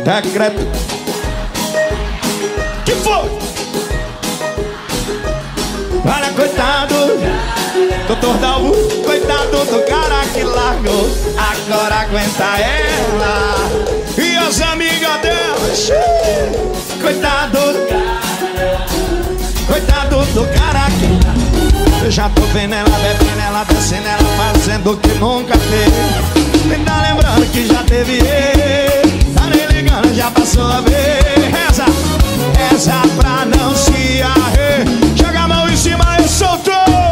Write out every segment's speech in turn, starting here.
Decreto. Que foi? Olha, coitado Doutor Dalvo, coitado do cara que largou. Agora aguenta ela e as amigas dela. Coitado do cara que... Eu já tô vendo ela bebendo, ela descendo, ela fazendo o que nunca fez. Nem tá lembrando que já teve ele. Tá nem ligando, já passou a ver. Reza pra não se arrer. Joga a mão em cima e soltou.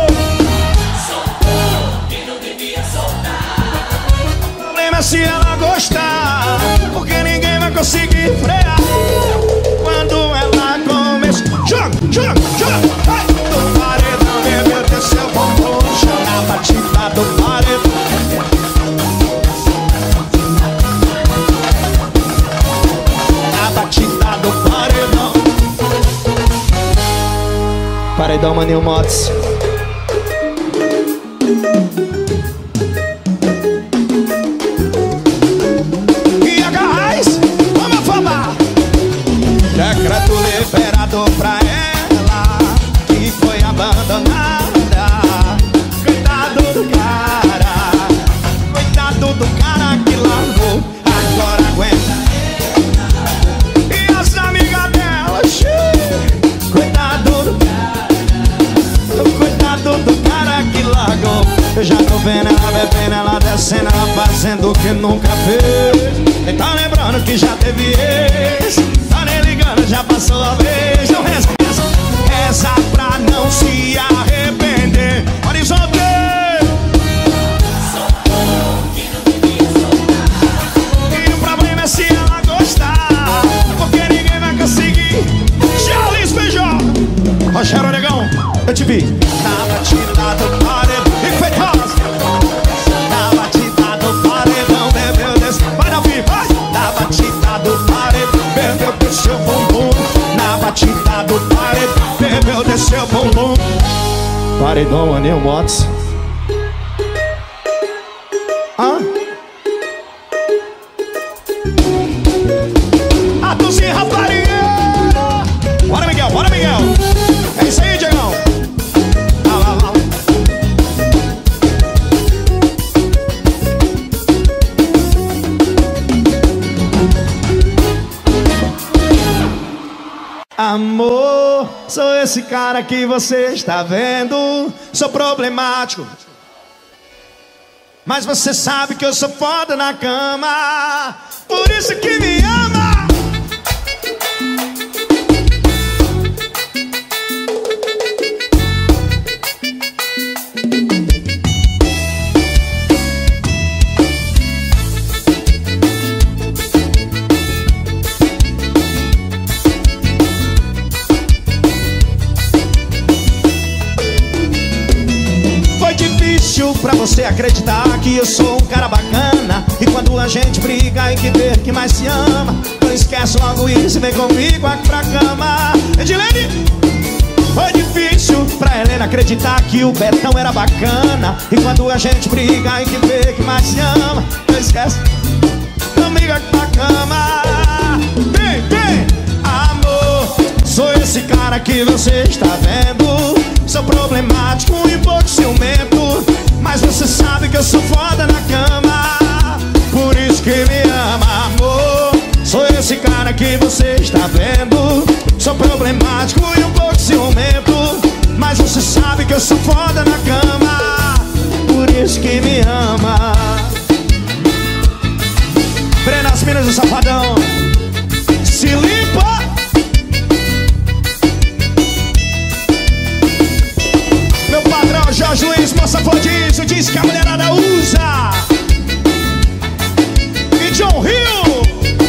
E não devia soltar. O problema é se ela gostar, porque ninguém vai conseguir frear. Quando ela começa, joga, vai. Do paredão, bebeu, desceu, bombom. Chama a batida do paredão. A batida do paredão. Paredão Maninho Motos. E a Garrais, vamos afamar. Decreto liberador pra ela que foi abandonada. Coitado do cara que largou. Agora aguenta. E as amigas dela, coitado do cara que largou. Eu já tô vendo ela bebendo, ela descendo, ela fazendo o que nunca fez. Nem tá lembrando que já teve ex. Tá nem ligando, já passou a vez. Não reza pra não se arrepender. Horizonte! E o problema é se ela gostar, porque ninguém vai conseguir. Charles Feijó, Rogério Negão, eu te vi. Na batida do paredão, infeitosa. Na batida do paredão, bebeu desse. Vai dar vivo, vai. Na batida do paredão, bebeu desceu bumbum. Na batida do paredão, bebeu desceu bumbum. Paredão, Maninho Motos. Atuzinho, rapariga. Bora, Miguel, bora, Miguel. É isso aí, Diegão. Lá. Amor, sou esse cara que você está vendo. Sou problemático, mas você sabe que eu sou foda na cama. Por isso que me ama. Pra você acreditar que eu sou um cara bacana. E quando a gente briga e que ver que mais se ama, não esquece logo isso e vem comigo aqui pra cama. Edilene! Foi difícil pra Helena acreditar que o Betão era bacana. E quando a gente briga e que vê que mais se ama, não esquece, comigo aqui pra cama. Vem, amor, sou esse cara que você está vendo. Sou problemático e um pouco ciumento, mas você sabe que eu sou foda na cama. Por isso que me ama, amor. Sou esse cara que você está vendo. Sou problemático e um pouco ciumento, mas você sabe que eu sou foda na cama. Por isso que me ama. Brena, as minas do Safadão, se limpa. Meu patrão Jorge Luiz, moça Fodício, diz que a mulherada usa. E John Hill.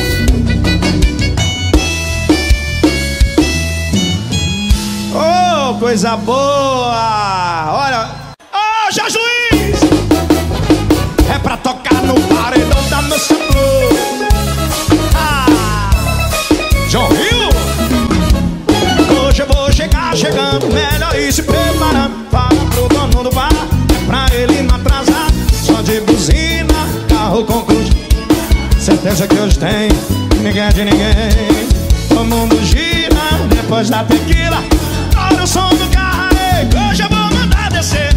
Oh, coisa boa. Olha. Oh, Jorge Luiz. É pra tocar no paredão da nossa flor. John Hill. Hoje eu vou chegar chegando, melhor ir se preparando. Fala pro dono do bar, pra ele não atrasar. Só de buzina, carro com cruz. Certeza que hoje tem ninguém é de ninguém. O mundo gira depois da tequila. Olha o som do carro aí, que hoje eu vou mandar descer.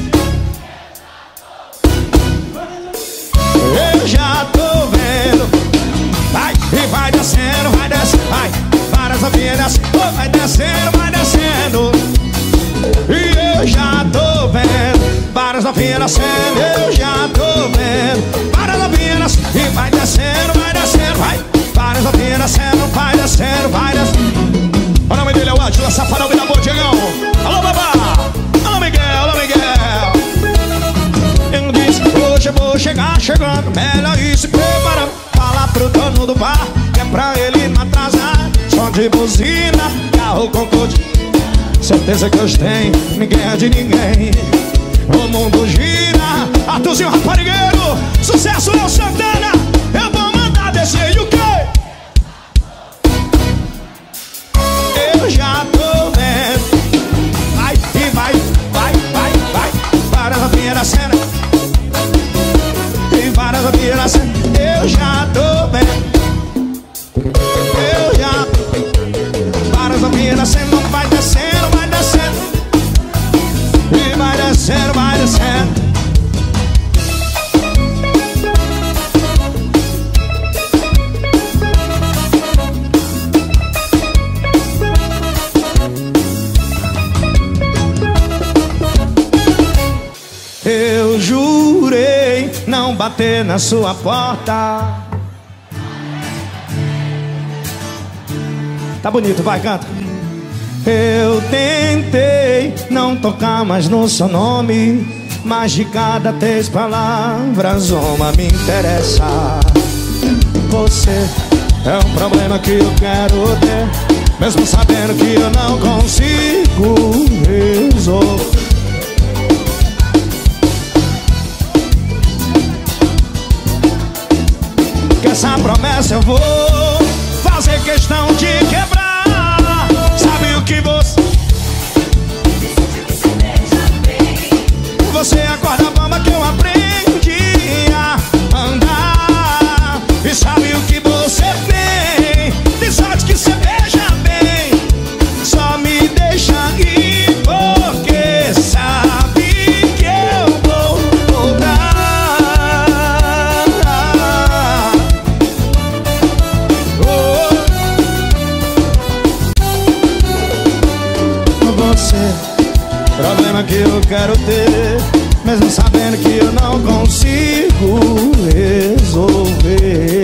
Eu já tô vendo. Vai, e vai descendo, vai descendo, vai. Várias novinhas, vai descendo, vai descendo. E eu já tô vendo. Várias novinhas descendo, eu já tô vendo. Várias novinhas, e vai descendo, vai. Várias novinhas descendo, vai descendo, vai descendo. O nome dele é o Ângelo, Safadão, vida boa, Diegão. Alô, babá. Alô, Miguel, alô, Miguel. Eu disse, hoje eu vou chegar chegando. Melhor ir se preparando. Fala pro dono do bar, que é pra ele não atrasar. Som de buzina, carro com code. Certeza que hoje tem, ninguém é de ninguém. O mundo gira, Arthurzinho Raparigueiro. Sucesso é o Santana. Eu vou mandar descer e o quê? Eu já tô vendo. Vai, e vai. Várias novinhas na cena. E várias novinhas na cena. Eu já tô vendo. Eu já. Várias novinhas na cena. Vai descendo, vai descendo. E vai descendo, vai descendo. Eu jurei não bater na sua porta. Tá bonito, vai, canta. Eu tentei não tocar mais no seu nome, mas de cada 3 palavras uma me interessa. Você é um problema que eu quero ter, mesmo sabendo que eu não consigo resolver. Que essa promessa eu vou fazer questão de quebrar. Sabe o que você... Você acorda a bomba que eu aprendi a andar. E sabe o que você tem? Tem sorte que você beija bem. Só me deixa ir porque sabe que eu vou voltar. Problema que eu quero ter, mesmo sabendo que eu não consigo resolver.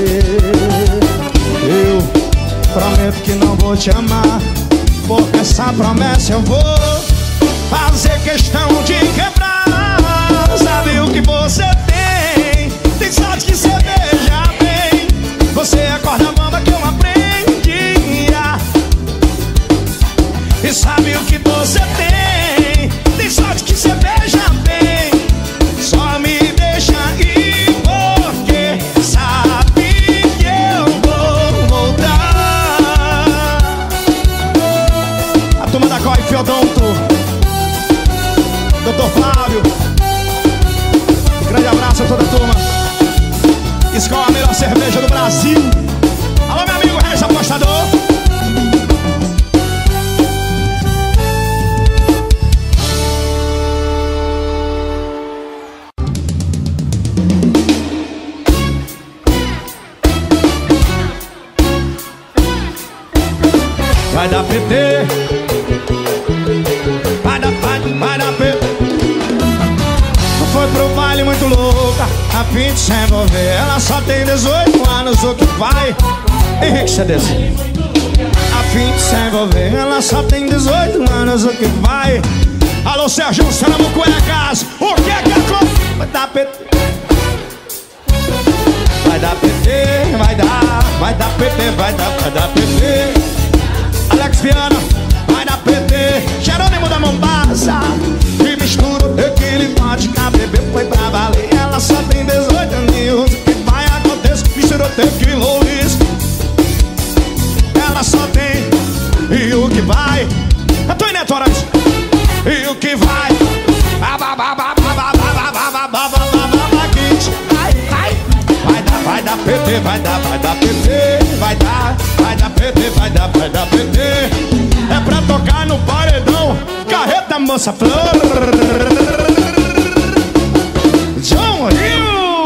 Eu prometo que não vou te amar, porque essa promessa eu vou fazer questão de quebrar. Sabe o que você tem? Tem sorte que você beija bem. Você acorda a bomba que eu aprendi a... E sabe o que você tem? Tem sorte que você beija bem. Só me deixa ir porque sabe que eu vou voltar. A turma da Coi Fiodonto, Dr. Flávio, um grande abraço a toda a turma. Escola, a melhor cerveja do Brasil. Alô, meu amigo Regis Apostador. Vai dar PT, vai dar PT. Foi pro baile muito louca, a fim de se envolver. Ela só tem 18 anos, o que vai? Henrique CDC. A fim de se envolver, ela só tem 18 anos, o que vai? Alô, Sérgio, Sanamuco é casa. O que é que acontece? Vai dar PT. Vai dar PT, vai dar PT, vai dar PT. Alex Viana, vai dar PT. Jerônimo da Mombasa. E mistura o tequila, bebê foi pra valer. Ela só tem 18 anos. O que vai acontecer? Misturou tequila, Luiz. Ela só tem. E o que vai? Antônio Neto Arantes. E o que vai? Vai dar PT. PT, vai dar PT, vai dar PT, vai dar PT. É pra tocar no paredão, carreta moça flor. John Rio.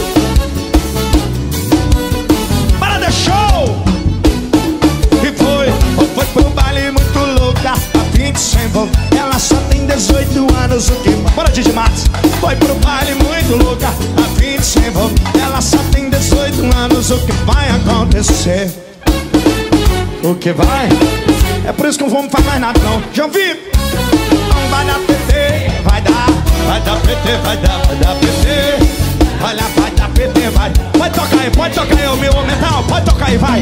Parada show. E foi pro baile muito louca, a 20 sem volta. Ela só tem 18 anos, o que? Bora, Didi Matos. Foi pro baile muito louca, a 20 sem volta. Ela só tem 18 anos, o que vai acontecer? O que vai? É por isso que eu não vou fazer mais nada não. Já ouvi? Não vai dar PT, vai dar PT, vai dar PT. Olha, vai dar PT, vai. Pode tocar aí, o meu mental, pode tocar aí, vai.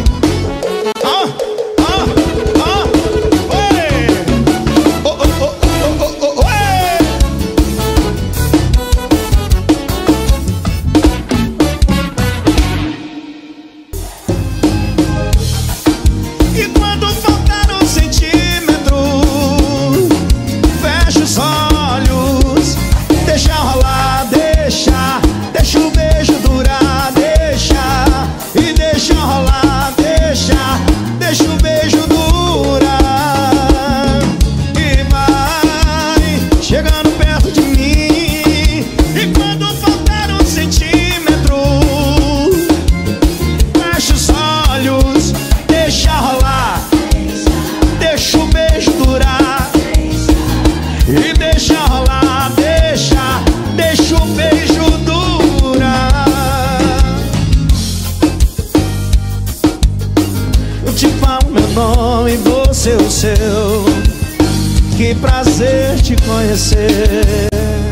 O seu, que prazer te conhecer.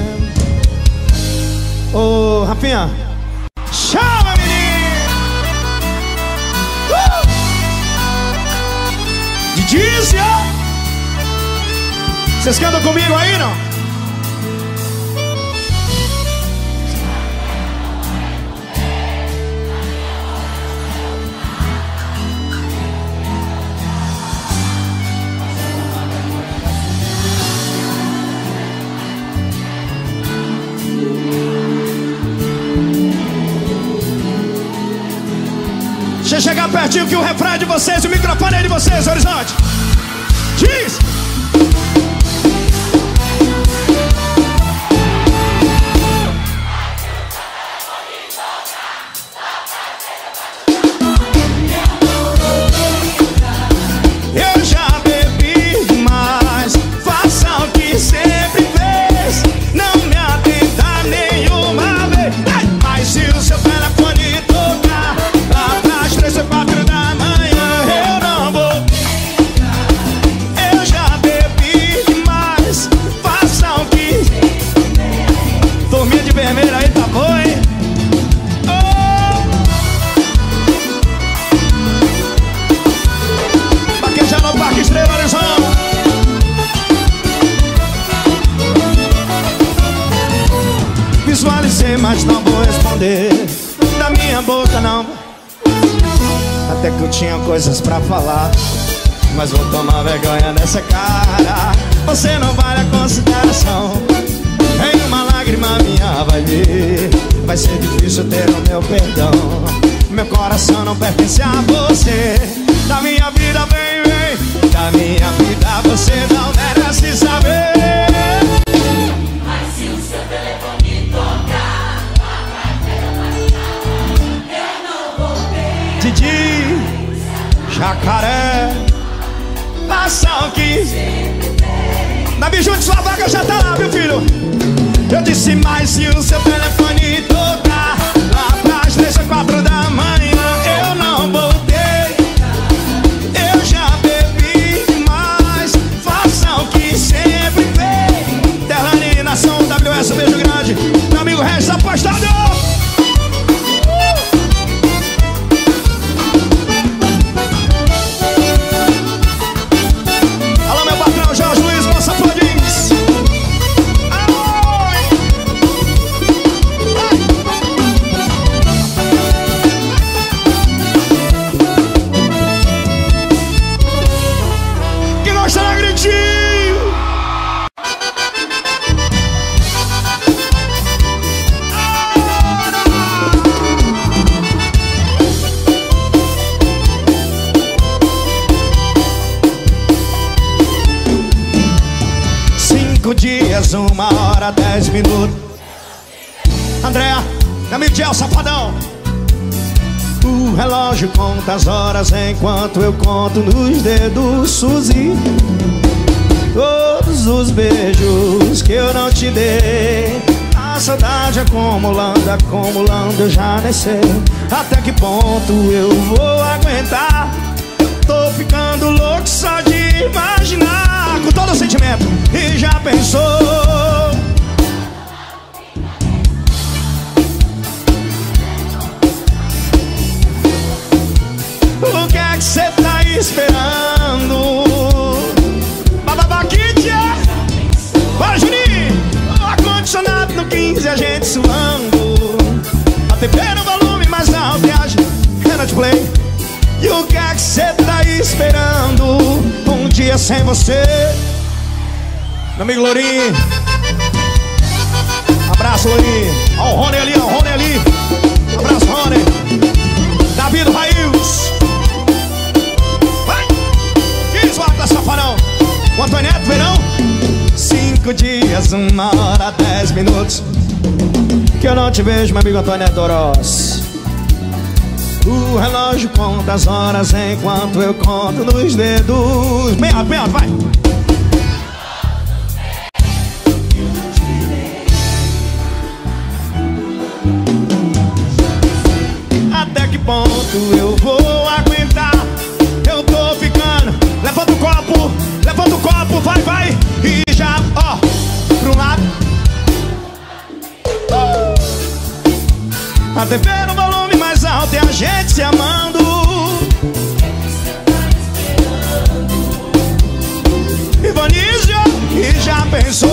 Ô, Rafinha, chama, menino. Dizia. Vocês cantam comigo aí, não? Deixa eu chegar pertinho que o refrão é de vocês, o microfone é de vocês, Horizonte. Diz! Eu já bebi demais, faça o que sempre fez, não me atenda nenhuma vez. Mas se o seu telefone tocar lá atrás, 3 ou 4 da manhã, eu não vou. Eu já bebi demais, faça o que. Turminha de vermelho aí, tá bom, hein? Baqueja no Parque Estrela, Horizonte. Visualizei, mas não vou responder. Da minha boca não. Até que eu tinha coisas pra falar, mas vou tomar vergonha nessa cara. Você não vale a consideração. Em uma lágrima minha vai vir. Vai ser difícil ter o meu perdão. Meu coração não pertence a você. Da minha vida vem, vem. Da minha vida você não merece saber. Mas se o seu telefone tocar eu não vou ter. Didi, Jacaré, passa o que. Na Biju de sua vaga já tá lá, meu filho. Eu disse, mas se o seu telefone tocar lá atrás, 3 ou 4 da manhã, eu não voltei. Eu já bebi demais, faça o que sempre fez. Terrani, Nação, WS, um beijo grande. Meu amigo Regis, apostado. Alô, meu patrão, Jorge Luiz, moça Flodins. 5 dias, 1 hora, 10 minutos. Andréa, meu amigo Gel, safadão. O relógio conta as horas enquanto eu conto nos dedos, Suzy. Todos os beijos que eu não te dei, a saudade acumulando, acumulando, eu já nem sei até que ponto eu vou aguentar. Tô ficando louco só de imaginar, com todo o sentimento. E já pensou? O que é que cê tá esperando? Bababaquitia! Bora, Juninho! O ar-condicionado no 15, a gente suando. A TV no volume mais alto e a gente play. E o que é que cê tá esperando? Um dia sem você. Meu amigo Lourinho, abraço, Lourinho. Ó o Rony ali, ó o Rony ali. Abraço, Rony. Davi do Raios. Vai! Que isso, da Safarão. O Antônio Neto, verão. 5 dias, 1 hora, 10 minutos que eu não te vejo, meu amigo Antônio Neto Oroz. O relógio conta as horas enquanto eu conto nos dedos. Bem alto, vai! Até que ponto eu vou aguentar? Eu tô ficando. Levanta o copo, vai, vai. E já, ó, pro lado. A TV no volume mais alto e a gente se amando. Ivanísio, e já pensou?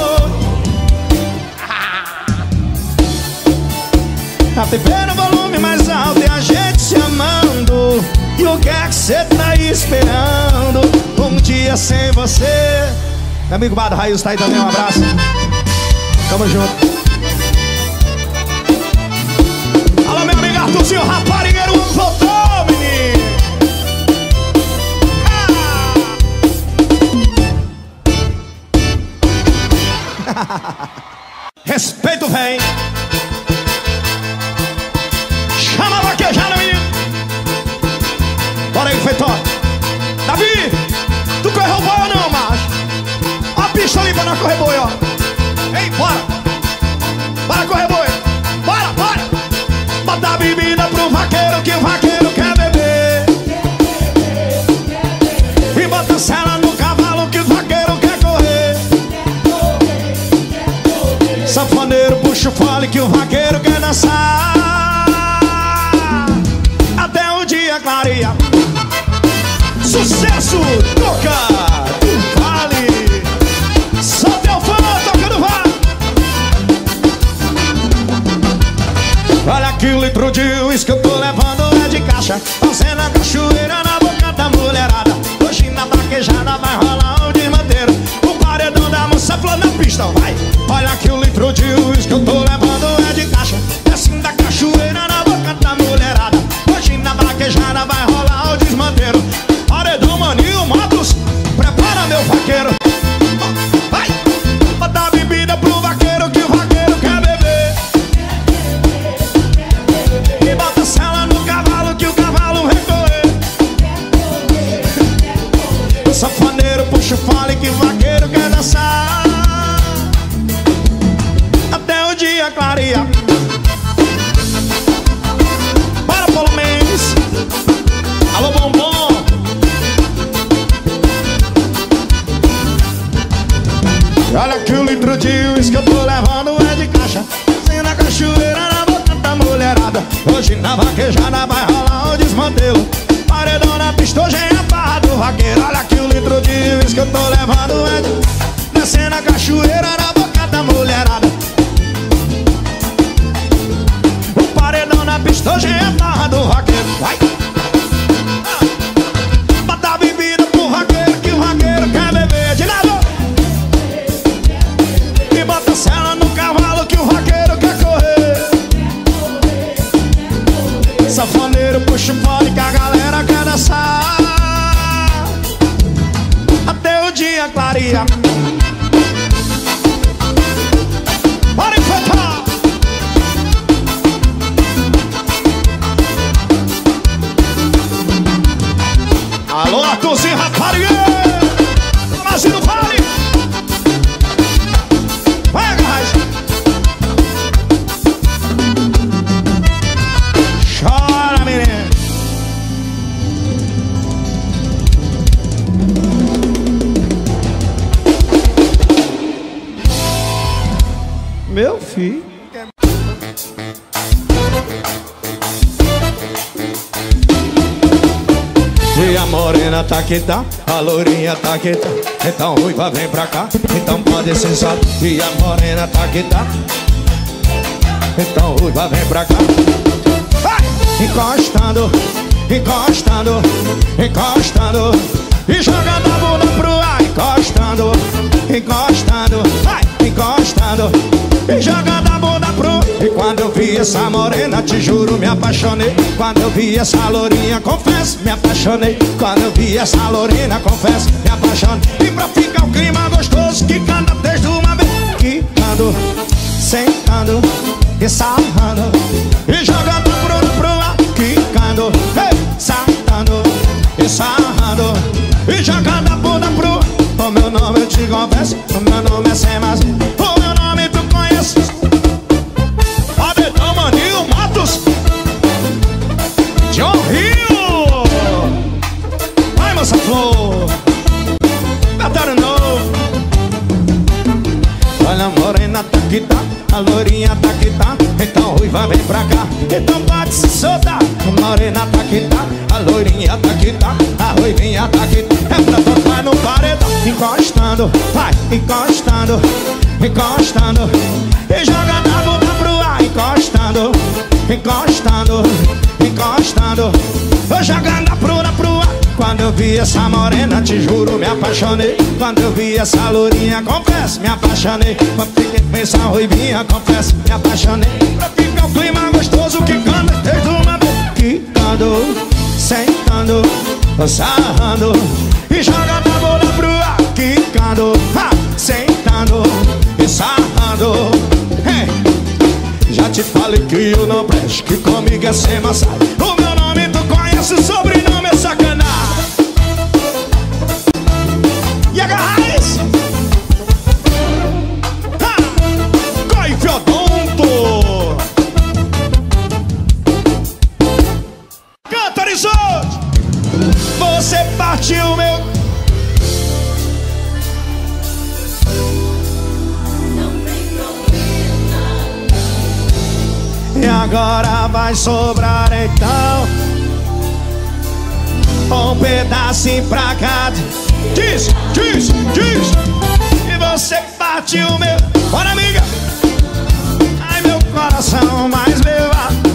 A TV no volume mais alto e a gente se amando. E o que é que cê tá esperando? Um dia sem você. Meu amigo Bado Raios tá aí também, um abraço. Tamo junto. Alô, meu amigo Arthurzinho, raparigueiro, voltou, menino. Respeito vem. Chama a vaquejada, menino. Bora aí, feitó. Davi, tu correu boi ou não, macho? Ó a pista ali pra nós correr boi, ó. Ei, bora. Bora correr boi. Bora, bora. Bota a bebida pro vaqueiro que o vaqueiro quer beber. E bota a sela no cavalo que o vaqueiro quer correr. Sanfoneiro puxa o fole que o vaqueiro quer dançar. Até o dia clareia. Sucesso, toca, do vale. Só teu fã, toca do vale. Olha que o litro de uísque eu tô levando é de caixa, fazendo a cachoeira na boca da mulherada. Hoje na vaquejada vai rolar um desmanteiro. O paredão da moça flor na pista, vai. Olha que o litro de uísque eu tô levando é de caixa, descendo da cachoeira na boca da mulherada. Hoje na vaquejada vai rolar o desmanteiro. Paredão, maninho, Matos, prepara meu vaqueiro. Vai, bota a bebida pro vaqueiro que o vaqueiro quer beber. E bota a sela no cavalo que o cavalo vem correr. O sanfoneiro puxa o fole que o vaqueiro quer dançar. Até o dia clareia. Para Paulo Mendes. Alô, bombom. Olha que o litro de uísque que eu tô levando é de caixa, fazendo a cachoeira na boca da mulherada. Hoje na vaquejada vai rolar um desmantelo. Paredão na pista, hoje é a barra do vaqueiro. Olha que o litro de uísque que eu tô levando é de... descendo a cachoeira na boca da mulherada. O paredão na pista, hoje é a barra do vaqueiro. Vai! Bota a bebida pro vaqueiro que o vaqueiro quer beber. De lado! E bota a sela no cavalo que o vaqueiro quer correr. Sanfoneiro puxa o fole que a galera quer dançar. Até o dia clareia. Vale! Imagina, vale! Vai, guys! Chora, menino! Meu filho. E a morena tá que tá, a lourinha tá que tá. Então ruiva vem pra cá, então pode ser só. E a morena tá que tá, então ruiva vem pra cá. Vai! Encostando, encostando, encostando. E jogando a bunda pro ar, encostando, encostando, vai, encostando. E jogando a bunda pro... E quando eu vi essa morena, te juro, me apaixonei. Quando eu vi essa lourinha, confesso, me apaixonei. Quando eu vi essa lourinha, confesso, me apaixonei. E pra ficar o clima gostoso, quicando desde uma vez. Quicando, sentando e sarrando. E jogando a bunda pro ar, quicando, sentando e sarrando. E jogando a bunda pro... O meu nome eu te confesso, o meu nome é Sem Mais. O meu nome tu conheces. Abedão Maninho Matos, John Rio. Vai, moça flor, batalha novo. Olha a morena tá que tá, a lourinha tá que tá. Então ruiva vem pra cá, então pode se soltar. A morena tá que tá, a loirinha tá que tá, a ruivinha tá que tá. É pra tocar no paredão, encostando, vai, encostando, encostando. E joga na bunda pro ar, encostando, encostando, encostando. Vou jogando a pruna pro ar. Quando eu vi essa morena, te juro, me apaixonei. Quando eu vi essa lourinha, confesso, me apaixonei. Quando fiquei com essa ruivinha, confesso, me apaixonei. Pra ficar o clima gostoso, quicando desde uma vez. Quicando, sentando, sarrando. E jogando a bola pro ar, quicando, sentando e sarrando. Já te falei que eu não presto, que comigo é sem massagem. O meu nome tu conhece, o sobrenome é sacanagem. E a Garrais? Coi Fiodonto. Canta, Horizonte. Você partiu meu... E agora vai sobrar então um pedacinho pra cá. Diz, diz, diz. E você partiu meu... Bora, amiga. Ai, meu coração, mais meu...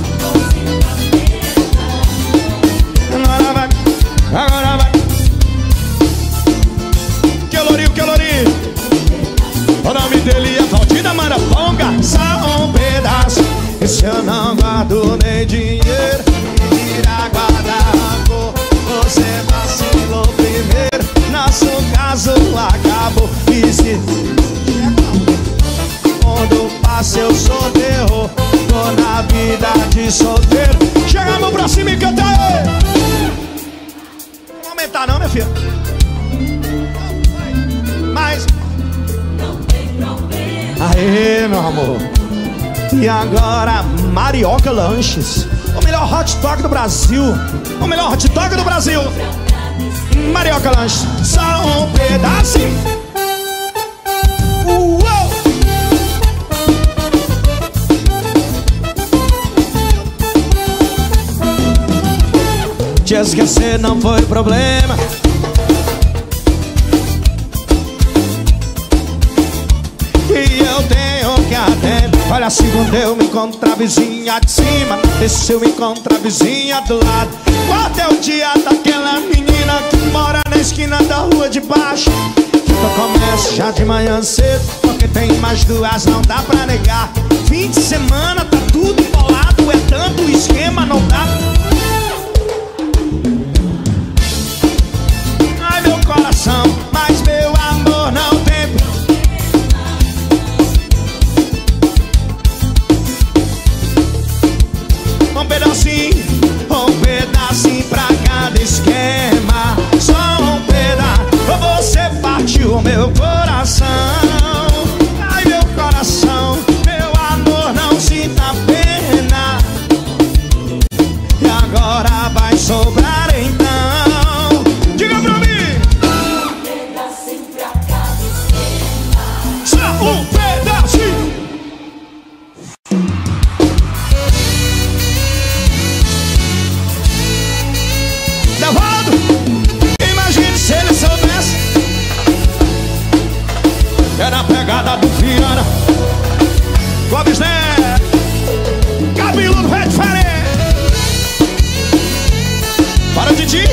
Agora vai, agora vai. Que lourinho, que lourinho. O nome dele é Valdir Maraponga. Só um pedaço. E se eu não guardo nem dinheiro, irá guardar rancor. Você vacilou primeiro, nosso caso acabou. E se quando passa eu sou terror, tô na vida de solteiro. Chegamos pra cima e canta aí. Não vou aumentar não, minha filha. Mas Não tem problema. aê, meu amor. E agora, Marioca Lanches, o melhor hot dog do Brasil. O melhor hot dog do Brasil. Marioca Lanches, só um pedacinho. Uou! Te esquecer não foi problema. E eu tenho que atender. Olha, segundo eu me encontro a vizinha de cima, esse eu me encontro a vizinha do lado. Qual é o dia daquela menina que mora na esquina da rua de baixo? Eu começo já de manhã cedo, porque tem mais duas, não dá pra negar. Fim de semana tá tudo embolado, é tanto esquema, não dá. Ai, meu coração, mas meu amor não tem. Um pedacinho pra cada esquema. Só um pedacinho. coração. Ai, meu coração, meu amor, não sinta pena. E agora vai sobrar então. Diga pra mim. Um pedacinho pra cada esquema. Só um pedacinho. Devaldo, imagine se ele soubesse. Era a pegada do Viana Gomes, né? Cabeludo é diferente. Para, Didi.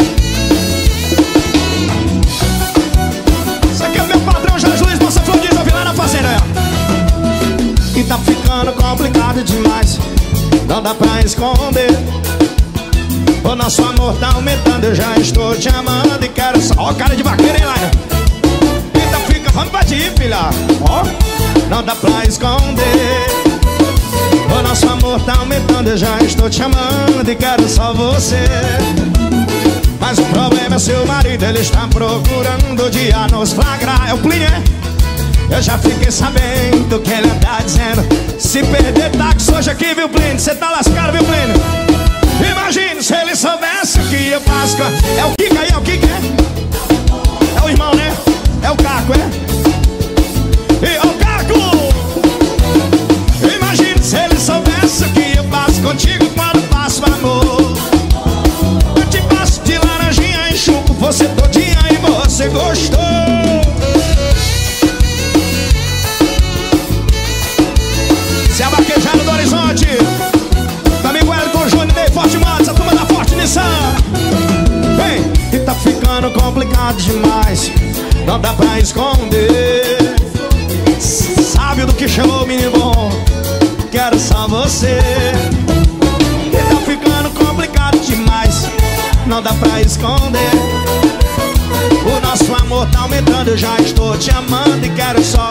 Isso aqui é o meu padrão Jesus, nossa flor de ouvir lá na fazenda. E tá ficando complicado demais, não dá pra esconder. O nosso amor tá aumentando, eu já estou te amando e quero só. Ó, cara de vaqueiro, hein, Laia? Então fica, vamos partir, filha. Ó, não dá pra esconder. O nosso amor tá aumentando, eu já estou te amando e quero só você. Mas o problema é seu marido, ele está procurando o dia nos flagrar. É o Plínio, é? Eu já fiquei sabendo que ele tá dizendo: se perder táxi hoje aqui, viu, Plínio? Você tá lascado, viu, Plínio? Imagina se ele soubesse o que eu faço. É o Kika aí, é o Kika, é? É o irmão, né? É o Caco, é? E o Caco! Imagina se ele soubesse o que eu faço contigo quando faço amor. Eu te passo de laranjinha, enxugo você todinha e você gostou. Se a vaquejada do Horizonte, amigo Wellington Júnior, Ney Forte Motos, a turma da Forte Nissan. Vem, e tá ficando complicado demais, não dá pra esconder. Sabe do que chamou, menino bom? Quero só você. E tá ficando complicado demais, não dá pra esconder. O nosso amor tá aumentando, eu já estou te amando e quero só.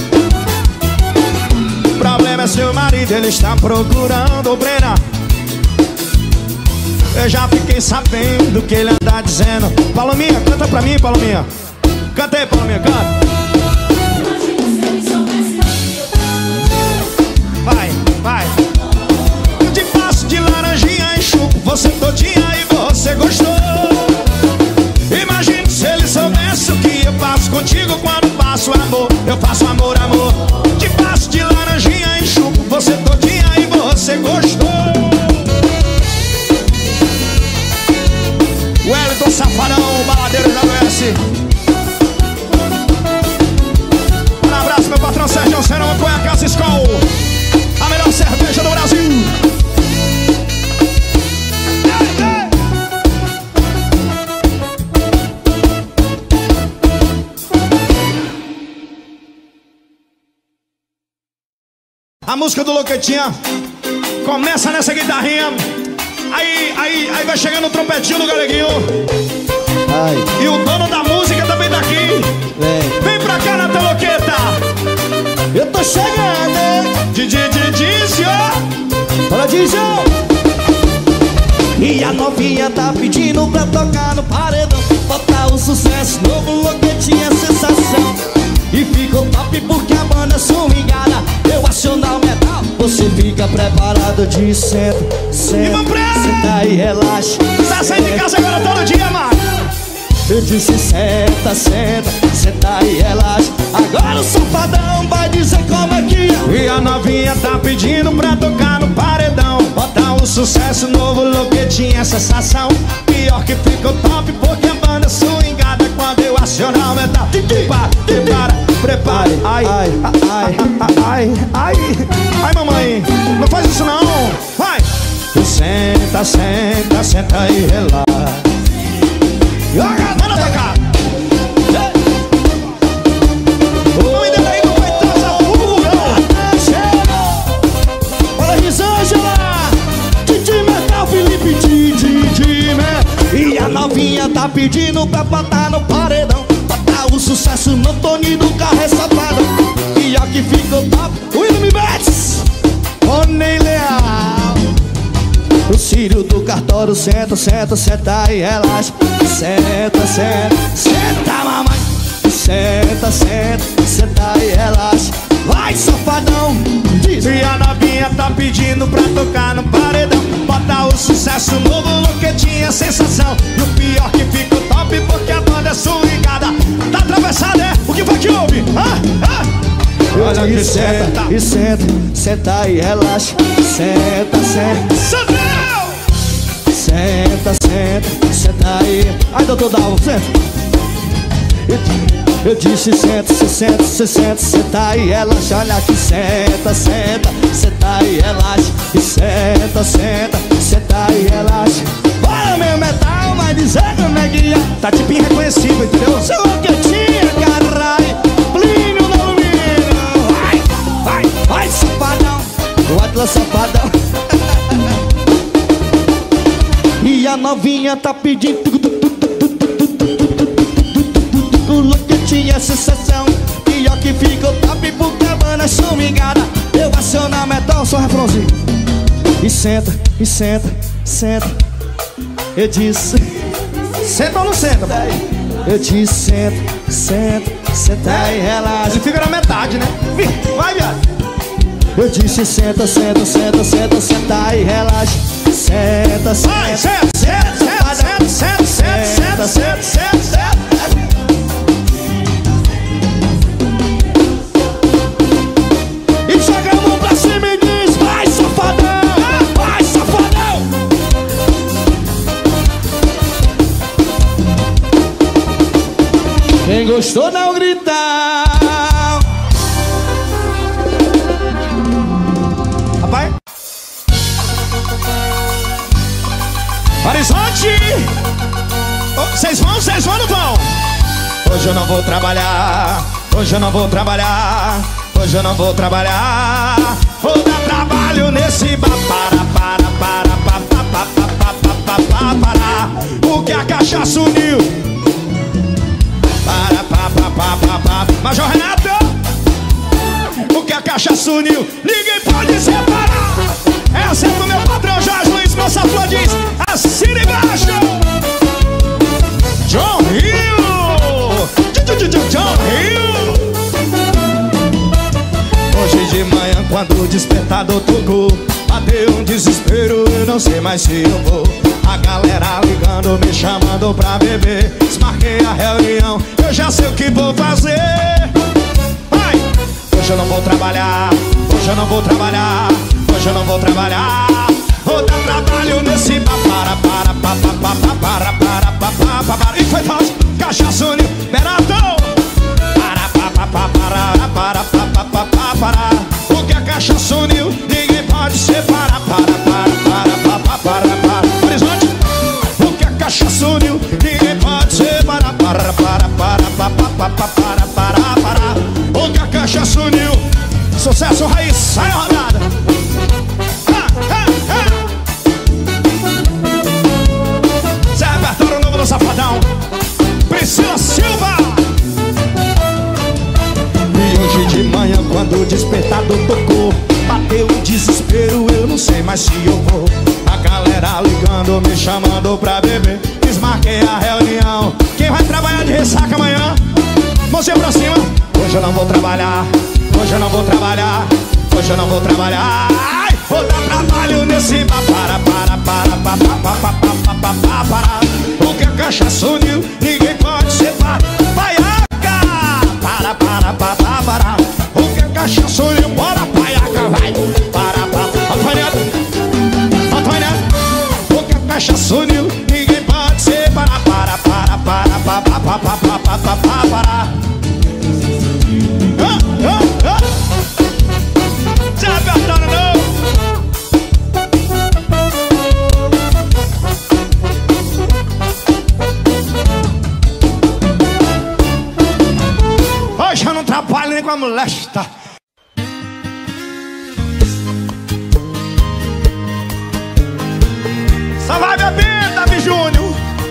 O problema é seu marido, ele está procurando o Brena. Eu já fiquei sabendo que ele anda dizendo. Palominha, canta pra mim, Palominha. Canta aí, Palominha, canta. Vai, vai. Eu te passo de laranjinha, enxugo você todinha e você gostou. Imagine se ele soubesse o que eu faço contigo quando faço amor. Eu faço amor, amor. Te passo de laranjinha, enxugo você todinha e você gostou. Wellington Safadão, baladeiro da WS. Um abraço, meu patrão Sérgio Serão, apoia a Casa Skol, a melhor cerveja do Brasil. A música do Loquetinha começa nessa guitarrinha. Aí vai chegando o trompetinho do Galeguinho. Ai. E o dono da música também daqui. Vem pra cá, Nata Loqueta. Eu tô chegando. Didi, Fala, Dizio. E a novinha tá pedindo pra tocar no paredão, botar o sucesso novo, Loquetinha sensação. E ficou top porque a banda swingada, eu acionar o metal, você fica preparado de senta, senta e relaxa. Tá saindo de casa agora todo dia, mano. Eu disse senta, senta e relaxa. Agora o safadão vai dizer como é que é. E a novinha tá pedindo pra tocar no paredão, botar o sucesso novo, Loquetinha sensação. Pior que ficou top porque a banda swingada, quando eu acionar o metal, prepare. Ai, mamãe, não faz isso não. Vai. Senta e relaxa. Manda tocar. O nome dele aí não vai trazer fogo, olha, Risângela, Didi Metal, Felipe, Didi Metal. E a novinha tá pedindo pra botar no paredão, botar o sucesso no Tony do carro é safado. E ó que ficou top, William Betts, Rony Leal, o Círio do Cartório. Senta e relaxa. Senta, mamãe. senta, senta, senta e relaxa. Vai, safadão, diz. E a novinha tá pedindo pra tocar no paredão. Bota o sucesso novo, Luquetinha, sensação. E o pior que fica top porque a banda é swingada. Tá atravessada, é? O que foi que houve? Olha que senta, e senta, senta e relaxa. Senta, senta, senta, senta, senta aí. Ai, doutor Dalvo, senta. Eu disse senta, se senta, se senta, senta e relaxa. Olha que senta, senta, senta e relaxa. E senta, senta, senta e relaxa. Bora meu metal, vai dizer como é que é. Tá tipo irreconhecível, entendeu? Seu Luquetinha, caralho. Plínio no alumínio. Vai, vai, vai, safadão. O Atlas safadão. E a novinha tá pedindo. Tinha sensação, pior que ficou top porque a banda é sumigada. Eu aciono a metal, só refrãozinho. E senta, senta. Eu disse senta ou não senta? Eu disse senta, senta, senta e relaxa. Ele fica na metade, né? Vai, viado. Eu disse senta, senta, senta, senta, senta e relaxa. Senta, senta. Vai, senta, senta, senta, senta, senta, senta, senta, senta. Quem gostou não grita. Rapaz, Horizonte. Vocês vão ou não vão? Hoje eu não vou trabalhar. Hoje eu não vou trabalhar. Hoje eu não vou trabalhar. Vou dar trabalho nesse para. O que a cachaça uniu. Major Renato, o que a cachaça uniu, ninguém pode separar. Essa é do meu patrão Jorge Luiz, meu safo diz, assina embaixo. John Hill, John Hill. Hoje de manhã quando o despertador tocou, bateu um desespero, eu não sei mais se eu vou. A galera ligando, me chamando pra beber. Desmarquei a reunião, eu já sei o que vou fazer. Vai! Hoje eu não vou trabalhar. Hoje eu não vou trabalhar. Hoje eu não vou trabalhar. Vou dar trabalho nesse para. E foi fácil, cachaça uniu, Berato. Para. O que a cachaça uniu, ninguém pode separar. Para. Horizonte, o que a cachaça uniu, ninguém pode separar. Para. O que a cachaça uniu, sucesso raiz, sai a rodada. Zé Repertório novo do Safadão, Priscila Silva. E hoje de manhã quando o despertador tocou, bateu um desespero, eu não sei mais se eu vou. A galera ligando, me chamando pra beber. Desmarquei a reunião. Quem vai trabalhar de ressaca amanhã? Mãozinha pra cima. Hoje eu não vou trabalhar. Hoje eu não vou trabalhar. Hoje eu não vou trabalhar. Ai, vou dar trabalho nesse para. O que a cachaça uniu, ninguém pode separar. Paiaca, para. O que a cachaça uniu, bora paiaca, vai. Para. O que a cachaça uniu, ninguém pode separar. Para. Já apertando não. Hoje eu não trabalho nem com a molesta. Só vai beber, Davi Júnior.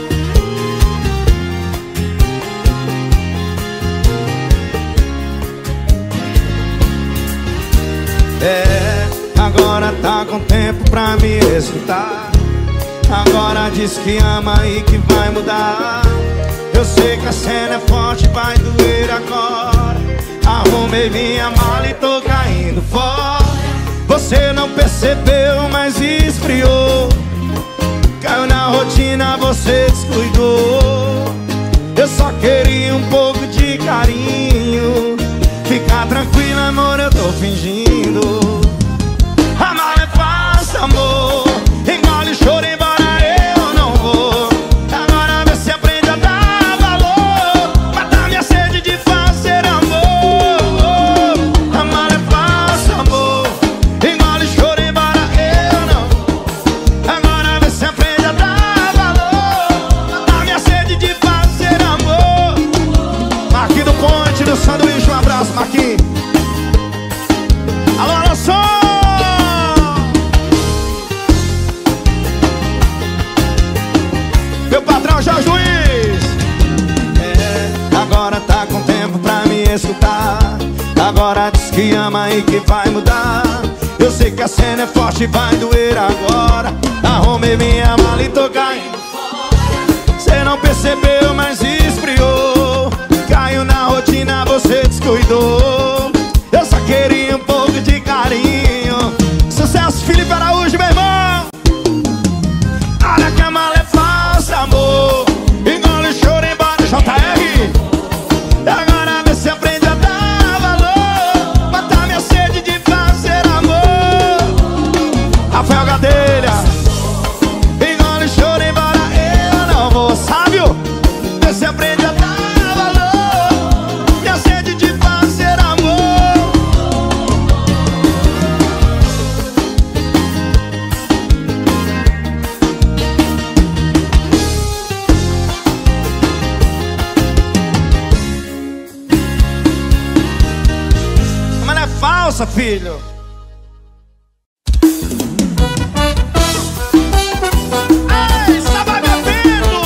Agora tá com tempo pra me escutar. Agora diz que ama e que vai mudar. Eu sei que a cena é forte, vai doer agora. Arrumei minha mala e tô caindo fora. Você não percebeu, mas esfriou. Caiu na rotina, você descuidou. Eu só queria um pouco de carinho. Fica tranquila, amor, eu tô fingindo. A mala é fácil, amor. Engole o choro, embora eu não vou. Agora vê se aprende a dar valor. Matar minha sede de fazer amor. A mala é fácil, amor. Engole o choro, embora eu não vou. Agora vê se aprende a dar valor. Matar minha sede de fazer amor. Marquinhos do Ponte, do Sanduíche, um abraço, Marquinhos. Alô, alô, som! Meu patrão Jorge Luiz. Agora tá com tempo pra me escutar. Agora diz que ama e que vai mudar. Eu sei que a cena é forte e vai doer agora. Arrumei minha mala e tô caindo fora. Cê não percebeu, mas esfriou. Caiu na rotina, você descuidou. Eu só queria um pouco de carinho. Sucesso, Felipe Araújo, meu irmão. Olha que a mala é falsa, amor. Engole o choro, embora JR. Agora vê se aprende a dar valor. Matar minha sede de fazer amor. Rafael Gadelha. Engole o choro, embora eu não vou. Sábio, vê se aprende a dar valor. Minha sede de fazer amor. Mas não é falsa, filho. Ei, estava bebendo.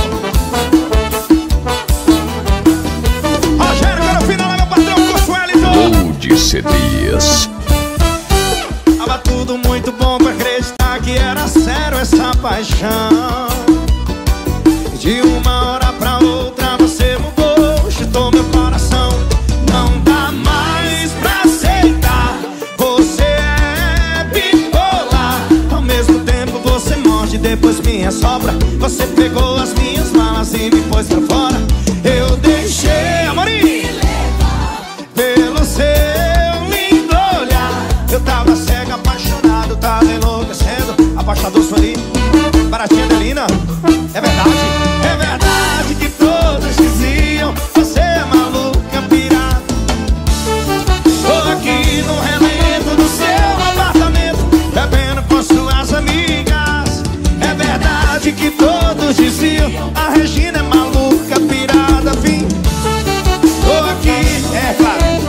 Rogério, quero final, meu patrão, curso Wellington. Gold CDs. Tava tudo muito bom pra acreditar que era sério essa paixão. De uma hora pra outra você mudou, chutou meu coração. Não dá mais pra aceitar. Você é bipolar. Ao mesmo tempo você morde, depois me assopra. Você pegou as minhas malas e me pôs pra fora. Eu deixei, amorim, pelo seu lindo olhar. Eu tava cego, apaixonado, tava enlouquecendo. Apaixonado, sou ali, baratinha Adelina. É verdade que todos diziam: você é maluca, pirata. Tô aqui no relento do seu apartamento, bebendo com suas amigas. É verdade que todos diziam: a Regina é maluca, pirada, vim. Tô aqui, é claro,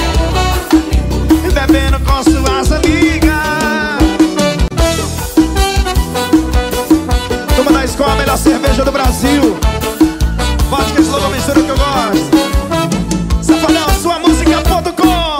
bebendo com suas amigas. Turma da escola, a melhor cerveja do Brasil. Vodka Slogan, mistura que eu gosto. Safadão, sua música.com.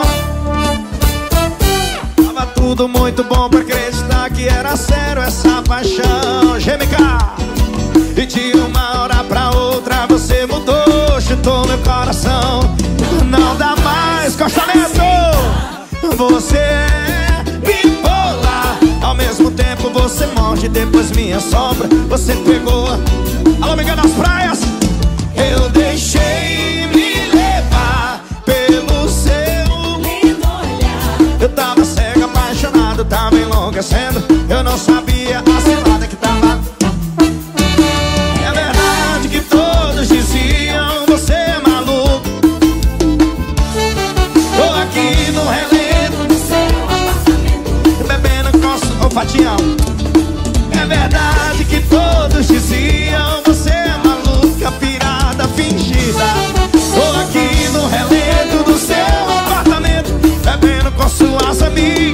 Tava tudo muito bom pra acreditar que era sério essa paixão. GMK. E de uma hora pra outra você mudou, chutou meu coração. Não dá mais, Costa Neto. Você é bipolar. Ao mesmo tempo você morde, depois me assopra. Você pegou. Alô, Miguel das Praias. Eu deixei me levar pelo seu lindo olhar. Eu tava cego, apaixonado, tava enlouquecendo. Eu não sabia a cilada que tava. É verdade que todos diziam: você é maluco. Tô aqui no relento do seu apartamento, bebendo com o Fatião. É verdade que todos diziam: você é maluca, pirada, fingida. Tô aqui no relento do seu apartamento, bebendo com suas amigas.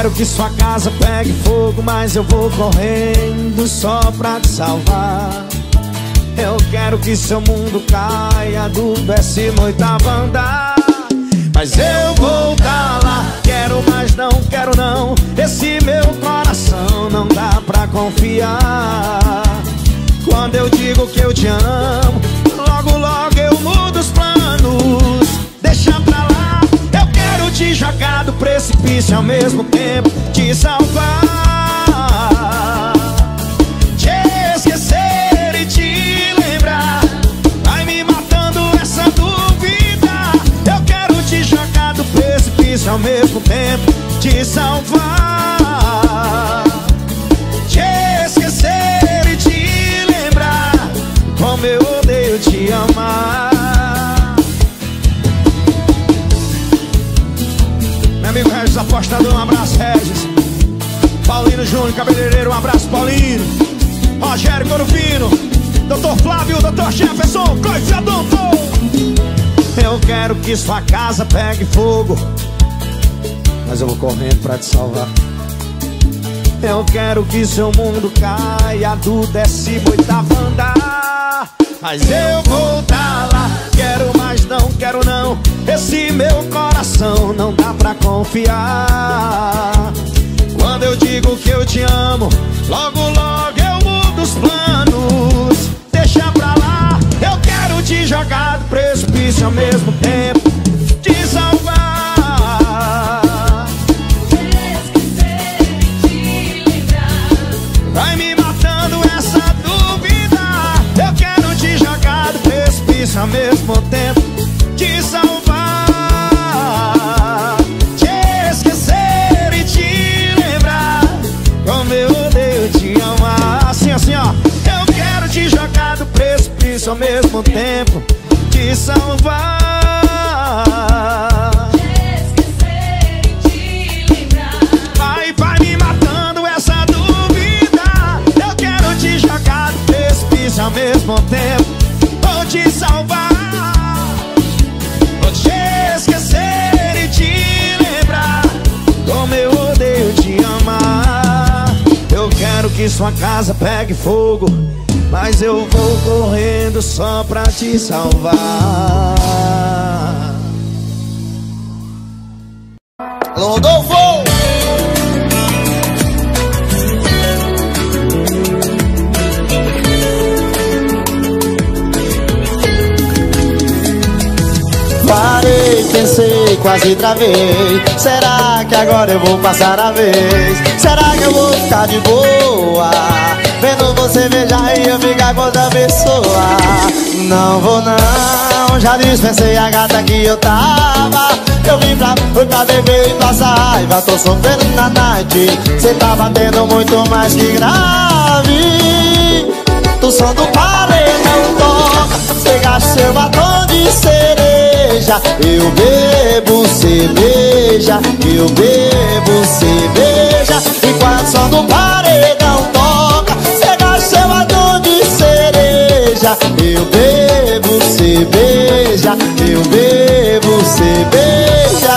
quero que sua casa pegue fogo, mas eu vou correndo só pra te salvar. Eu quero que seu mundo caia do 18º andar, mas eu vou tá lá. Quero, mas não quero não. Esse meu coração não dá pra confiar. Quando eu digo que eu te amo, logo logo eu mudo os planos. Deixa pra lá. Eu quero te jogar do precipício, ao mesmo tempo te salvar. Te esquecer e te lembrar, vai me matando essa dúvida. Eu quero te jogar do precipício, ao mesmo tempo te salvar. Te esquecer e te lembrar, como eu odeio te amar. Meu amigo Regis Apostador, um abraço, Regis. Paulino Júnior, cabeleireiro, um abraço, Paulino. Rogério Corupino, Dr. Flávio, Dr. Jefferson, Coice Adulto. Eu quero que sua casa pegue fogo, mas eu vou correndo pra te salvar. Eu quero que seu mundo caia do 18º andar, mas eu vou tá lá. Quero, mas não quero não. Esse meu coração não dá pra confiar. Quando eu digo que eu te amo, logo logo eu mudo os planos. Deixa pra lá. Eu quero te jogar do precipício, ao mesmo tempo te salvar. Esquecer e te lembrar, Vai me matando essa dúvida. Eu quero te jogar do precipício, ao mesmo tempo te salvar. Te esquecer e te lembrar, como eu odeio te amar. Assim, assim, ó. Eu quero te jogar do precipício, ao mesmo tempo te salvar. esquecer e te lembrar, Vai me matando essa dúvida. Eu quero te jogar do precipício, ao mesmo tempo vou te salvar. Vou te esquecer e te lembrar, como eu odeio te amar. Eu quero que sua casa pegue fogo, mas eu vou correndo só pra te salvar. Alô, Rodolfo! Parei, pensei, quase travei. Será que agora eu vou passar a vez? Será que eu vou ficar de boa vendo você beijar e eu ficar com outra pessoa? Não vou não, já dispensei a gata que eu tava. Eu fui pra beber e passar raiva. Tô sofrendo na night, cê tá batendo muito mais que grave. O som do paredão toca, cê gasta seu batom de cereja. Eu bebo cerveja, eu bebo cerveja. Enquanto o som do paredão toca, cê gasta seu batom de cereja. Eu bebo cerveja, eu bebo cerveja.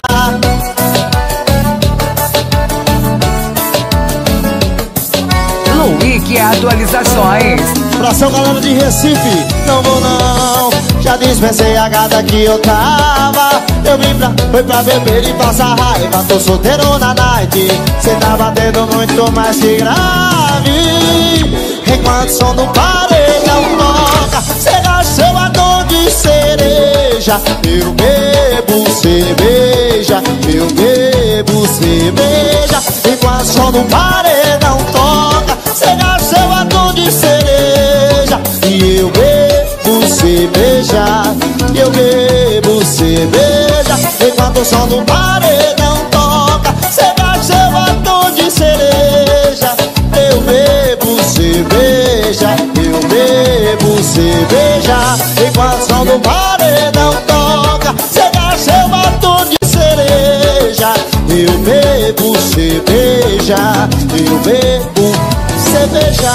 Luick Atualizações. Abração, galera de Recife, não vou não. Já dispensei a gata que eu tava. Fui pra beber e passar raiva. Tô solteiro na night, cê tá batendo muito mais que grave. Enquanto o som do paredão toca, cê gasta seu batom de cereja. Eu bebo cerveja, eu bebo cerveja. Enquanto o som do paredão toca, cê gasta seu batom de cereja. E eu bebo cerveja, eu bebo cerveja. Enquanto o som do paredão toca, cê gasta seu batom de cereja. Eu bebo cerveja, eu bebo cerveja. Enquanto o som do paredão toca, cê gasta seu batom de cereja. Eu bebo cerveja, eu bebo cerveja.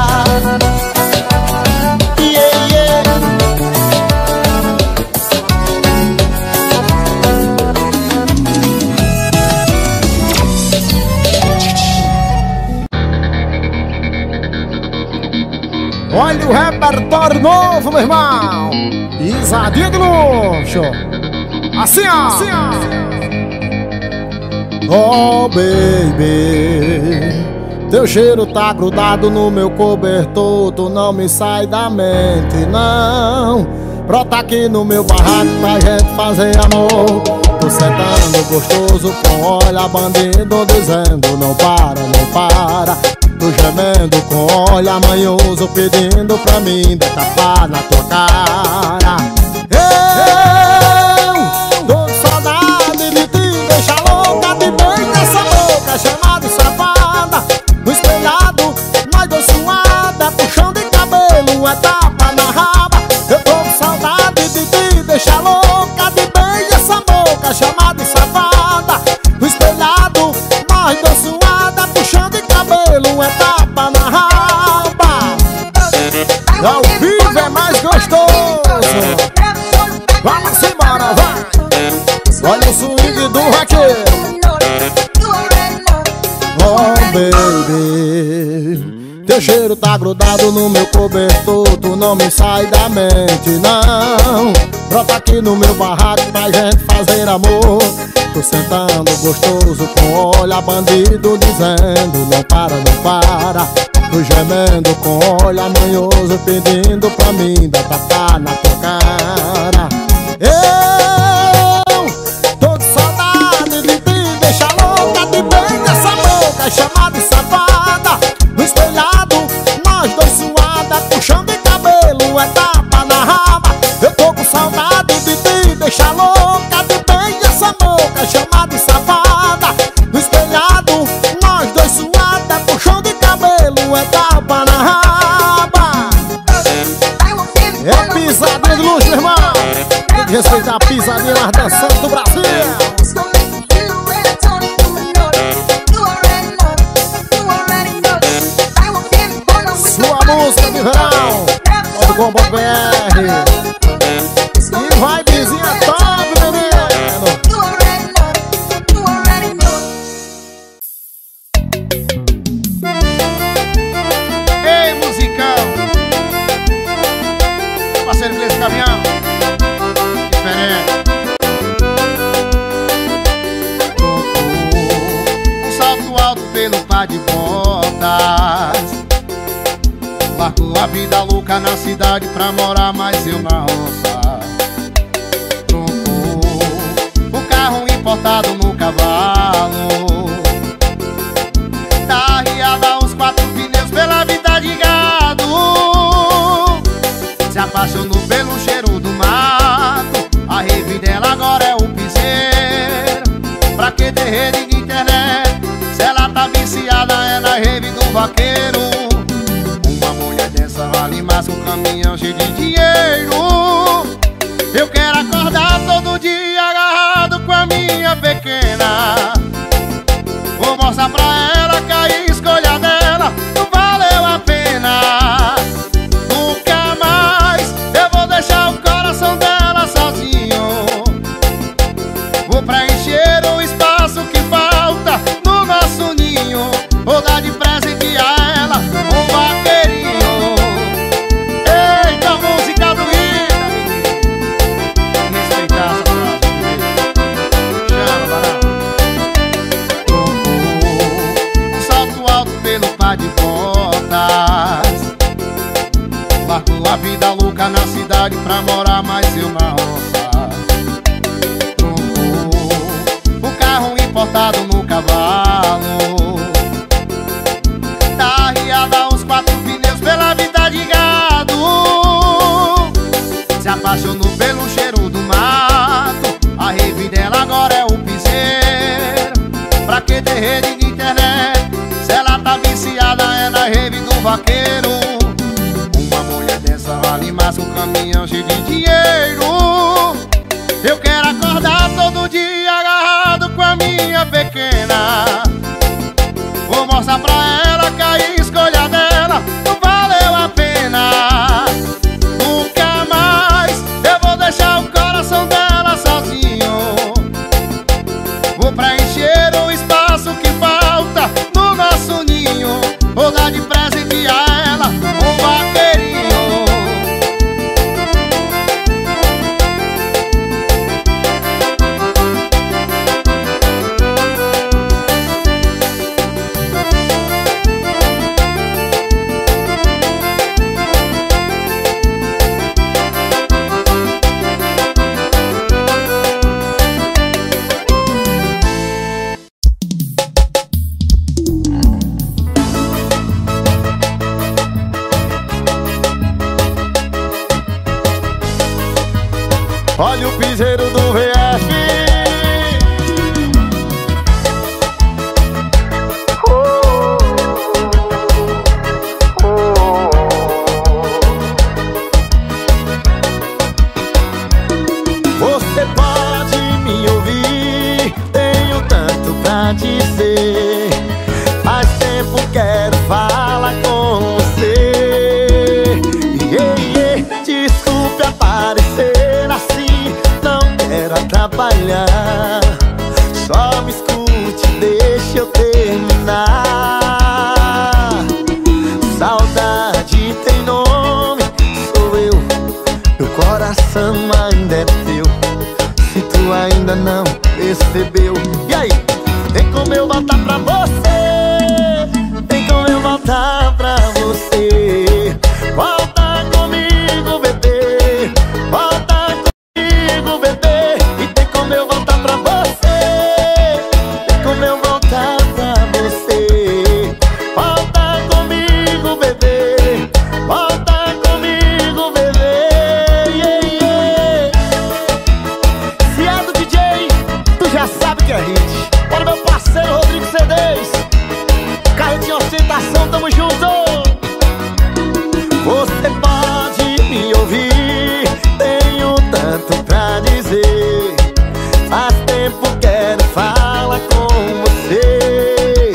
Yeah, yeah. Olha o repertório novo, meu irmão. Pisadinha de luxo. Assim, ó. Assim, ó. Oh, baby, teu cheiro tá grudado no meu cobertor. Tu não me sai da mente, não. Brota aqui no meu barraco pra gente fazer amor. Tô sentando gostoso com olha bandido dizendo não para, não para. Tô gemendo com olha manhoso pedindo pra mim dar tapa na tua cara. Eu tô com saudade de ti, deixa louca de bem dessa boca chamada de safada. No espelhado, nós dois suada, puxão de cabelo, é tapa na raba. Eu tô com saudade de ti, deixa louca de bem dessa boca chamada de safada. No espelhado, nós dois suada, puxão de cabelo, é tapa na raba. Ao vivo é mais gostoso. Vamos embora, vai. Olha o swing do raqueiro. Oh, baby, teu cheiro tá grudado no meu cobertor. Tu não me sai da mente, não. Brota aqui no meu barraco pra gente fazer amor. Tô sentando gostoso com olha bandido dizendo não para, não para. Tô gemendo com olha manhoso pedindo pra mim dar tapa na tua cara. Eu tô com saudade de ti, deixa louca de bem dessa boca chamada de safada. No espelhado, nós dois suada, puxão de cabelo, é tapa na raba. Eu tô com saudade de ti, deixa louca de bem dessa boca chamada de safada. No espelhado, nós dois suada, puxão de cabelo, é tapa na raba. É pisadinha de luxo, irmão. Tem que respeitar a pisadinha mais dançante do Brasil. Sua música de verão, do Combo BR. E vai vizinha top, menino. Ei, musicão, parceiro desse caminhão diferente. Um salto alto pelo par de botas. Largou a vida louca na cidade pra morar mais eu na roça. Trocou o carro importado no cavalo. Tá arriada os 4 pneus pela vida de gado. Se apaixonou pelo cheiro do mato. A rave dela agora é o piseiro. Pra que ter rede de internet? Se ela tá viciada é na rave do vaqueiro. Uma mulher dessa vale mais que um caminhão cheio de dinheiro. Eu quero acordar todo dia agarrado com a minha pequena. Vou mostrar pra ela que a escolha dela não valeu a pena. Nunca mais eu vou deixar o coração dela sozinho. Vou preencher o espaço que falta no nosso ninho. Vou dar de presente a ela um vaqueirinho. Eita, música do Ita. Respeitar essa frase. Chama, barão. Um salto alto pelo par de botas. Largou a vida louca na cidade pra morar mais eu na roça. Trocou o carro importado no cavalo. Tá arriada os 4 pneus pela vida de gado. Se apaixonou pelo cheiro do mato. A rave dela agora é o piseiro. Pra que ter rede de internet? Se ela tá viciada é na rave do vaqueiro. Uma mulher dessa vale mais que um caminhão cheio de dinheiro. Eu quero acordar todo dia agarrado com a minha pequena. Vou mostrar pra ela que a escolha dela não valeu a pena. Nunca mais eu vou deixar o coração dela sozinho. Vou preencher o espaço que falta no nosso ninho. Vou dar de presente a ela um vaqueirinho. piseiro do VF. Você pode me ouvir, tenho tanto pra dizer. Faz tempo quero falar com você. Desculpe aparecer assim, não quero atrapalhar. Só me escute, deixa eu terminar. Saudade tem nome, sou eu. Meu coração ainda é teu, se tu ainda não percebeu. E aí, tem como eu voltar pra você? Tem como eu voltar pra você? Volta comigo, bebê. Volta comigo, bebê. E tem como eu voltar pra você? Tem como eu voltar pra você? Volta comigo, bebê. Volta comigo, bebê. Yeah, yeah. Se é do DJ, tu já sabe que é hit. Olha meu parceiro Rodrigo CDs, Carretinha Ostentação, tamo junto. Você pode me ouvir, tenho tanto pra dizer. Faz tempo quero falar com você.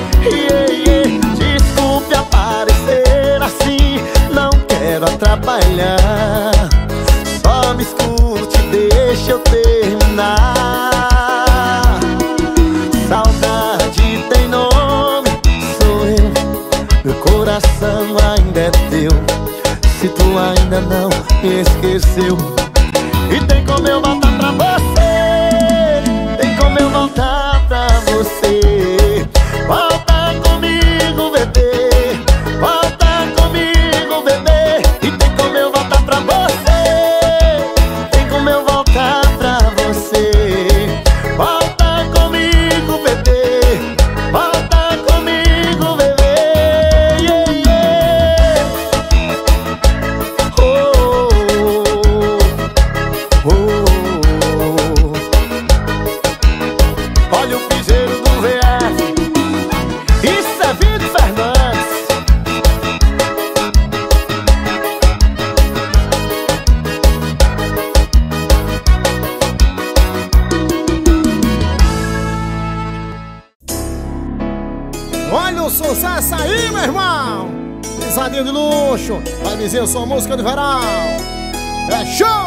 Desculpe aparecer assim, não quero atrapalhar. Só me escute, deixa eu terminar. Saudade tem nome, sou eu. Meu coração ainda é teu, se tu ainda não me esqueceu. E tem como eu voltar pra você? Tem como eu voltar pra você? Volta comigo, bebê. Volta comigo, bebê. E tem como eu voltar pra você? Tem como eu voltar pra você? Volta comigo, bebê. Volta comigo, bebê. Yeah, yeah. Oh, oh, oh. Olha o piseiro do VF. Isso é Vitor Fernandes. Olha o sucesso aí, meu irmão. Pisadinha de luxo. Vai dizer, eu sou música de verão. É show!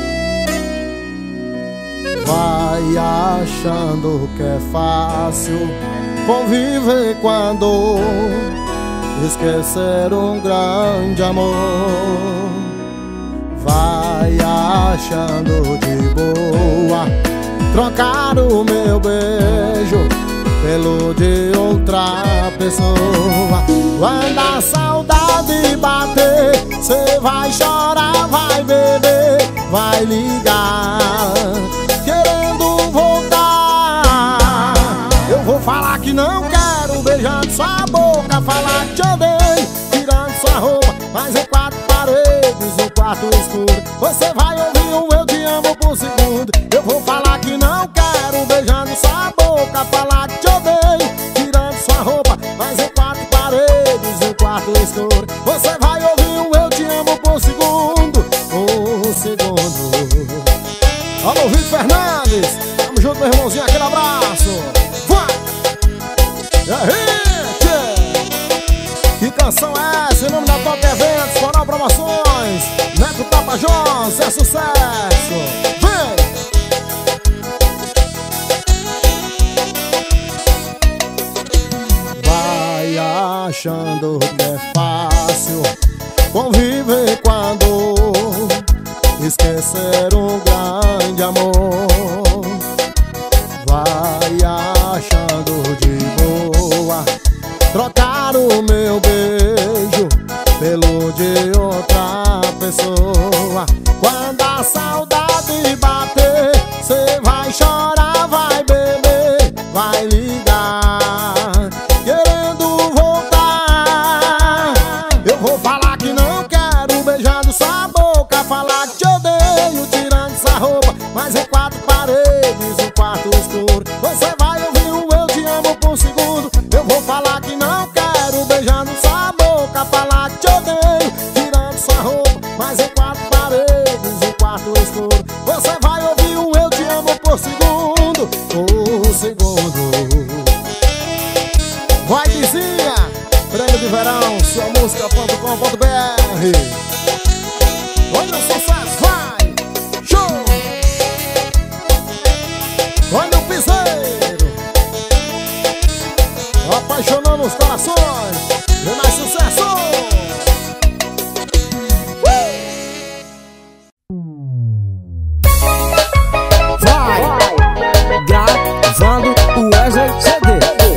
Vai achando que é fácil conviver com a dor, esquecer um grande amor. Vai achando de boa trocar o meu beijo pelo de outra pessoa. Quando a saudade bater, cê vai chorar, vai beber, vai ligar, querendo voltar. Eu vou falar que não quero, beijando sua boca, falar que te odeio, tirando sua roupa, mas em quatro paredes, no quarto escuro, você vai ouvir um eu te amo por segundo. Eu vou falar que não quero, beijando sua boca, falar que te odeio, tirando sua roupa, mas em quatro paredes, no quarto escuro, você vai ouvir um eu te amo por segundo, por segundo. Alô, Vitor Fernandes, tamo junto, meu irmãozinho, aquele abraço. Vai! E aí, tchê? Que canção é essa? Em nome da Top Eventos, Coral Promoções, Neto Tapajós, é sucesso! Vem! Vai achando que é fácil conviver com a dor, esquecer um grande amor. Vai achando de boa trocar o meu beijo pelo de outra pessoa. Quando a saudade bater, cê vai chorar, vai beber, vai ligar, querendo voltar. Eu vou falar que não quero, beijando sua boca, falar que te odeio, tirando sua roupa, mas em quatro paredes, um quarto escuro. Você vai ouvir um eu te amo por segundo. Eu vou falar que não quero, beijando sua boca, falar que te odeio, tirando sua roupa, mas em quatro paredes, um quarto escuro. Você vai ouvir um eu te amo por segundo, por segundo. Vai vizinha, prêmio de verão, sua música.com.br. Olha o sucesso, vai! Show! Olha o piseiro, apaixonando os corações. Vem mais sucesso! Vai! Gravando o Wesley CD.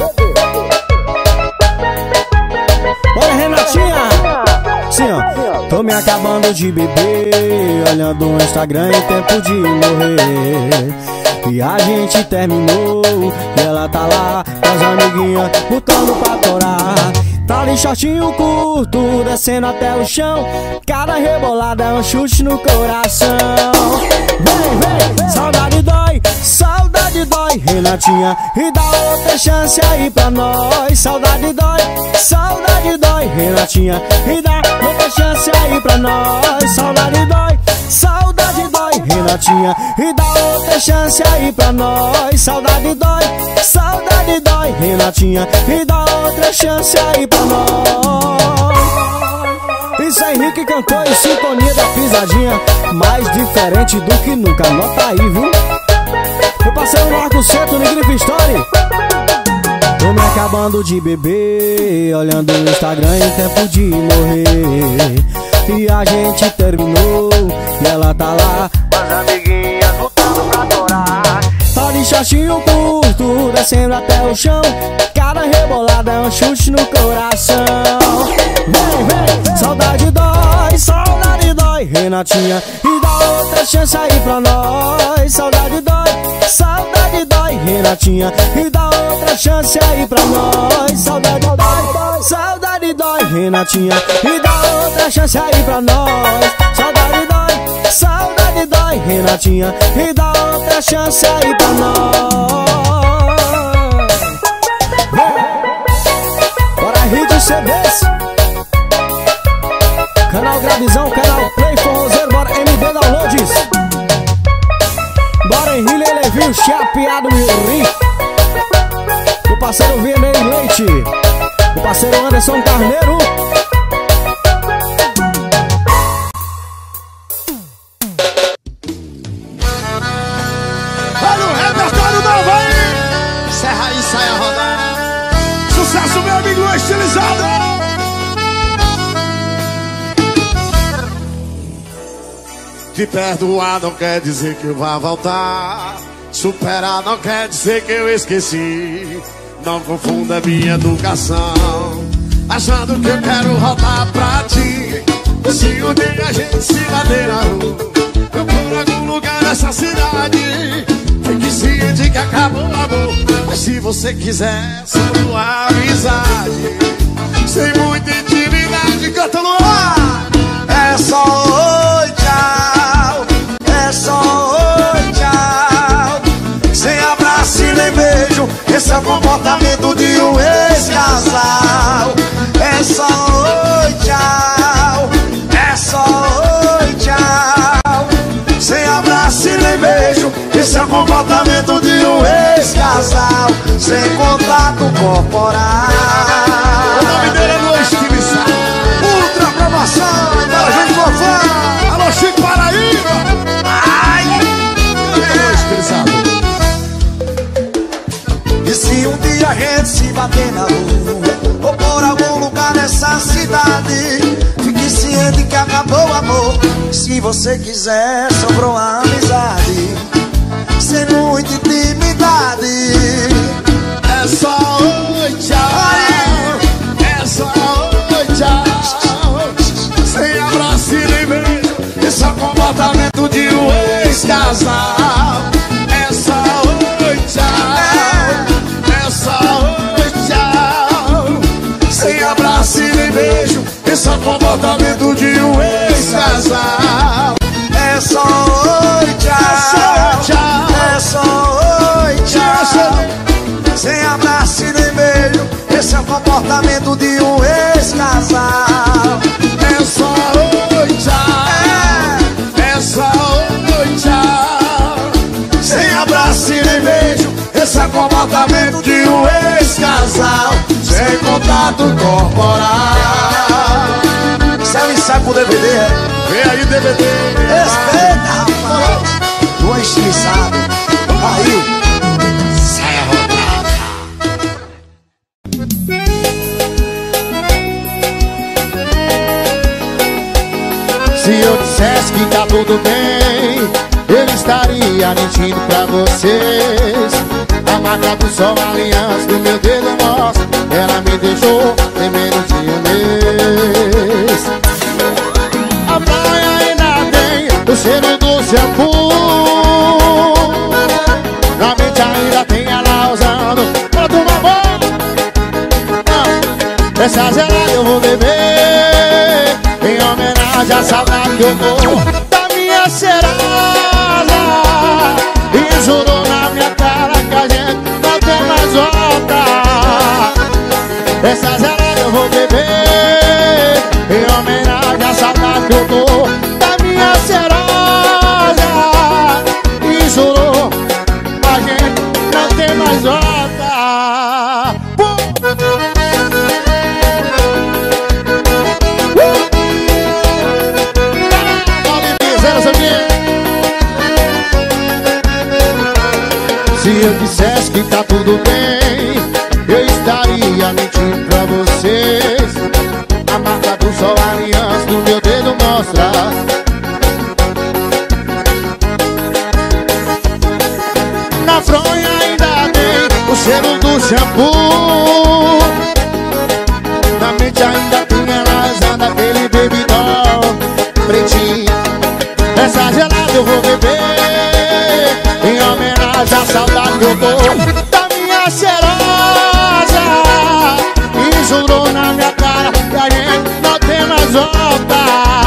Olha, Renatinha! Sim, ó. Tô me acabando de beber, olhando o Instagram em tempo de morrer. E a gente terminou, e ela tá lá com as amiguinhas lutando pra torar. Tá ali shortinho curto, descendo até o chão. Cada rebolada é um chute no coração. Vem, vem, saudade dói, Renatinha, e dá outra chance aí pra nós. Saudade dói, Renatinha, e dá outra chance aí pra nós. Saudade dói, Renatinha, e dá outra chance aí pra nós. Saudade dói, Renatinha, e dá outra chance aí pra nós. Isso é Henrique cantou em sintonia da pisadinha, mais diferente do que nunca, anota aí, viu? Eu passei no Largo Centro, no Grife Story. Tô me acabando de beber, olhando o Instagram em tempo de morrer. E a gente terminou, e ela tá lá com as amiguinhas lutando pra torar. Tá de shortinho curto, descendo até o chão. Cada rebolada é um chute no coração. Vem, vem, saudade dói, Renatinha, e dá outra chance aí pra nós. Saudade dói, Renatinha, e dá outra chance aí pra nós. Saudade dói, Renatinha, e dá outra chance aí pra nós. Saudade dói, Renatinha, e dá outra chance aí pra nós. Bora Rede CDs, canal Gravizão, canal Play Forrozeiro, bora MD Downloads. Bora Henrique Levinho, Chapeado e Rio. O parceiro Vermelho Leite, o parceiro Anderson Carneiro. Olha o repertório novo aí! Serra e saia rodando. Sucesso, meu amigo estilizado! Te perdoar não quer dizer que eu vá voltar. Superar não quer dizer que eu esqueci. Não confunda minha educação, achando que eu quero voltar pra ti. Se um dia a gente se bater na rua, eu por algum lugar nessa cidade, fique ciente que acabou o amor. Mas se você quiser só uma amizade, sem muita intimidade, canta no ar. É só oi, tchau. É só oi, tchau. Sem abraço e nem beijo, esse é o comportamento de um ex-casal. É só oi, tchau. É só oi, tchau. Sem abraço e nem beijo, esse é o comportamento de um ex-casal. Sem contato corporal. O nome dele é Luiz Estilizado. Ultra promoção, bora gente fofã. Alô, Chico Paraíba. Ai, Luiz Estilizado. E se um dia a gente se bater na rua, ou por algum lugar nessa cidade, fique ciente que acabou o amor. Se você quiser, sobrou a amizade, sem muita intimidade. É só oi, tchau. É só oi, tchau. Sem abraço e nem beijo, esse é o comportamento de um ex-casal. É só oi, tchau. É só oi, tchau. Sem abraço e nem beijo, esse é o comportamento de um ex-casal. É só oi, tchau. Esse é o comportamento de um ex-casal sem contato corporal. Isso é um ensaio pro DVD, é? Vem aí, DVD. Respeita, rapaz. Tu é estilizado. Aí. Sai rodada. Se eu dissesse que tá tudo bem, eu estaria mentindo pra vocês. A marca do sol, a aliança do meu dedo mostra. Ela me deixou tem menos de um mês. A praia ainda tem o cheiro do shampoo. Na mente ainda tem ela usando pra tomar banho. Essa gelada eu vou beber em homenagem à saudade que eu tô da minha serasa. E jurou na minha cara que a gente não tem mais volta. Essa gelada eu vou beber em homenagem à saudade que eu tô da minha serasa. E jurou a gente não tem mais volta. Se eu dissesse que tá tudo bem, eu estaria mentindo pra vocês. A marca do sol, a aliança do meu dedo mostra. Na fronha ainda tem o cheiro do shampoo. Na mente ainda tem ela usando aquele baby doll pretinho. Essa gelada eu vou beber em homenagem à saudade que eu tô da minha serasa. E jurou na minha cara que a gente não tem mais volta.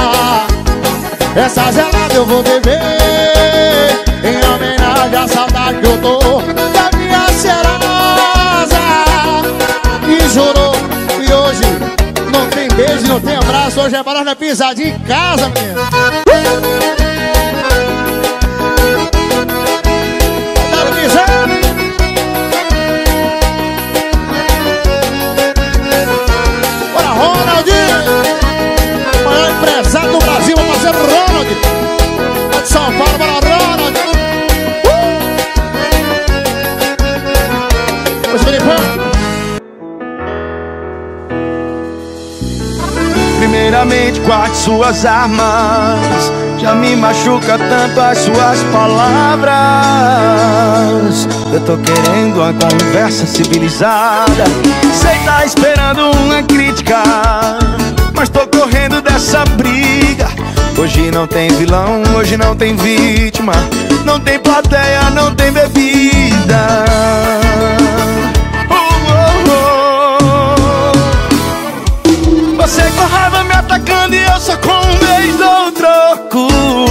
Essa gelada eu vou beber em homenagem à saudade que eu tô da minha serasa. E jurou que hoje não tem beijo, não tem abraço. Hoje é barulho na pisadinha em casa, menino. Bora, Ronaldinho! O maior empresário do Brasil, vamos fazer Ronald! Lá de São Paulo, bora, Ronald! Pois, Felipão! Primeiramente, guarde suas armas. Já me machuca tanto as suas palavras. Eu tô querendo uma conversa civilizada. Cê tá esperando uma crítica, mas tô correndo dessa briga. Hoje não tem vilão, hoje não tem vítima. Não tem plateia, não tem bebida. Você com raiva me atacando e eu só com um beijo dou troco.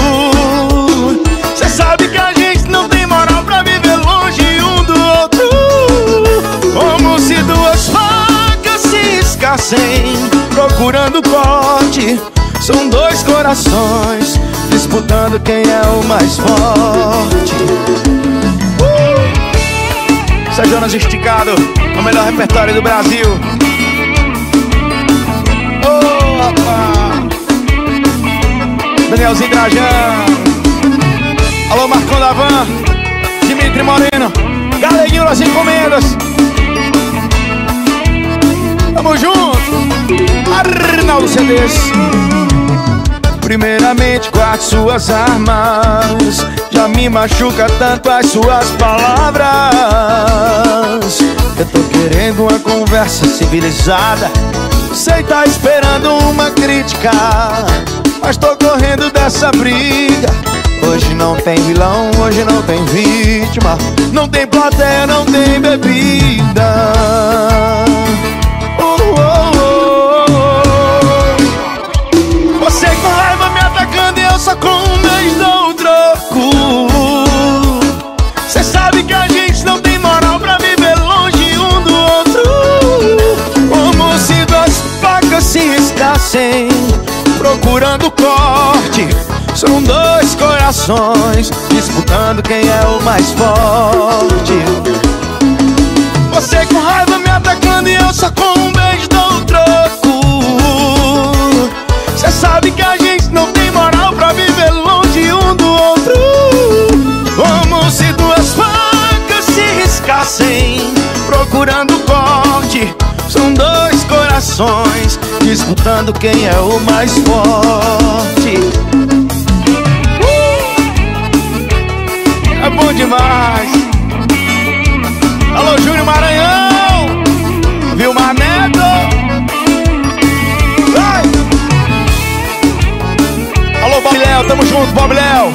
Cê sabe que a gente não tem moral pra viver longe um do outro. Como se duas facas se escassem procurando corte. São dois corações disputando quem é o mais forte. Isso é Jonas Esticado, o melhor repertório do Brasil. Danielzinho Trajano. Alô, Marcão da Van, Dimitri Moreno, Galeguinho das Encomendas. Tamo junto, Arnaldo CDs. Primeiramente, guarde suas armas. Já me machuca tanto as suas palavras. Eu tô querendo uma conversa civilizada. Sei tá esperando uma crítica, mas tô correndo dessa briga. Hoje não tem vilão, hoje não tem vítima. Não tem plateia, não tem bebida. Você com raiva me atacando e eu só com um beijo dou troco. Cê sabe que a gente não tem moral pra viver longe um do outro. Como se duas facas se escassem procurando corte. São dois corações disputando quem é o mais forte. eu só com um beijo dou o troco. Cê sabe que a gente não tem moral pra viver longe um do outro. Como se duas facas se riscassem, procurando corte. São dois corações disputando quem é o mais forte. É bom demais. Alô, Júnior Maranhão, Vilmar Neto. Vai! Alô, Bob Léo, tamo junto, Bob Léo.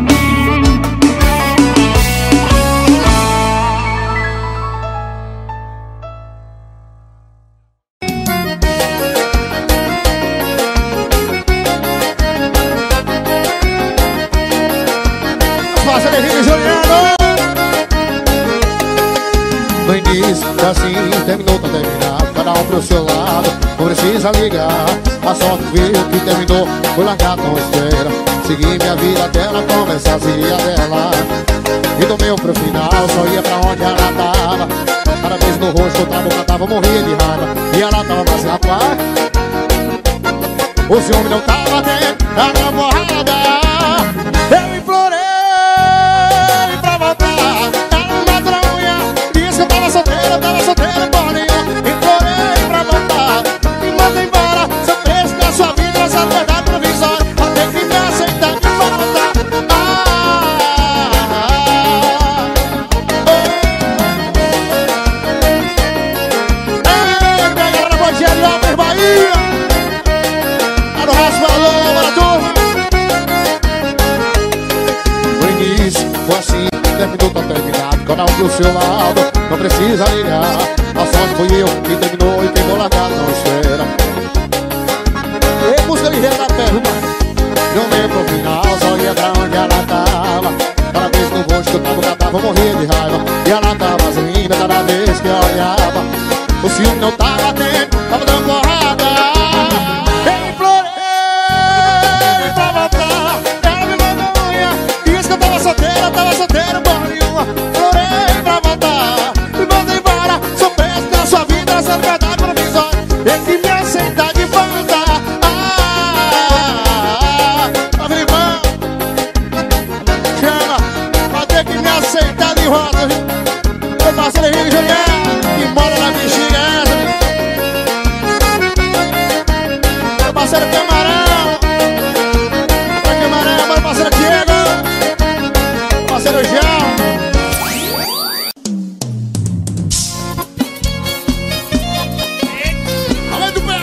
No início, assim, terminou, tá terminado. Cada um pro seu lado, não precisa ligar. A sorte viu que terminou, fui largar com espera. Segui minha vida até ela começar a seguir a dela. E do meu pro final, só ia pra onde ela tava. Cada vez no rosto, outra boca tava, morria de raiva. E ela tava mais rapaz. O ciúme não tava dentro da namorada. Eu implorei pra voltar. Ela me matou na unha, disse que eu tava solteira, porra nenhuma. Implorei pra voltar, me manda embora. Seu preço na sua vida, essa verdade provisória. Até que me aceitar de volta. Pega na Bodia de Alves, Bahia. Tá no resto, valor, bora turma. No início, foi assim, terminou, tá terminado. Cada um pro seu lado, não precisa ligar. A sorte foi eu que terminou e quem vou largar não espera. E música ligeira da perna. Não lembro pro final, só ia pra onde ela tava. Cada vez no rosto que eu tava, morria de raiva. E ela tava linda cada vez que eu olhava. O ciúme não tava dentro, tava dando porrada. Eu implorei pra voltar. Ela me mandou unha, disse que eu tava solteira, porra nenhuma. Implorei pra voltar, me manda embora. Sou preso na sua vida, essa verdade provisória. Tem que me aceitar de volta. Tá vivão, chama, vai ter que me aceitar de volta. Meu parceiro Henrique Julião, que mora na bexiga essa. Meu parceiro Camarão, meu parceiro Diego, meu parceiro João. Além do pé.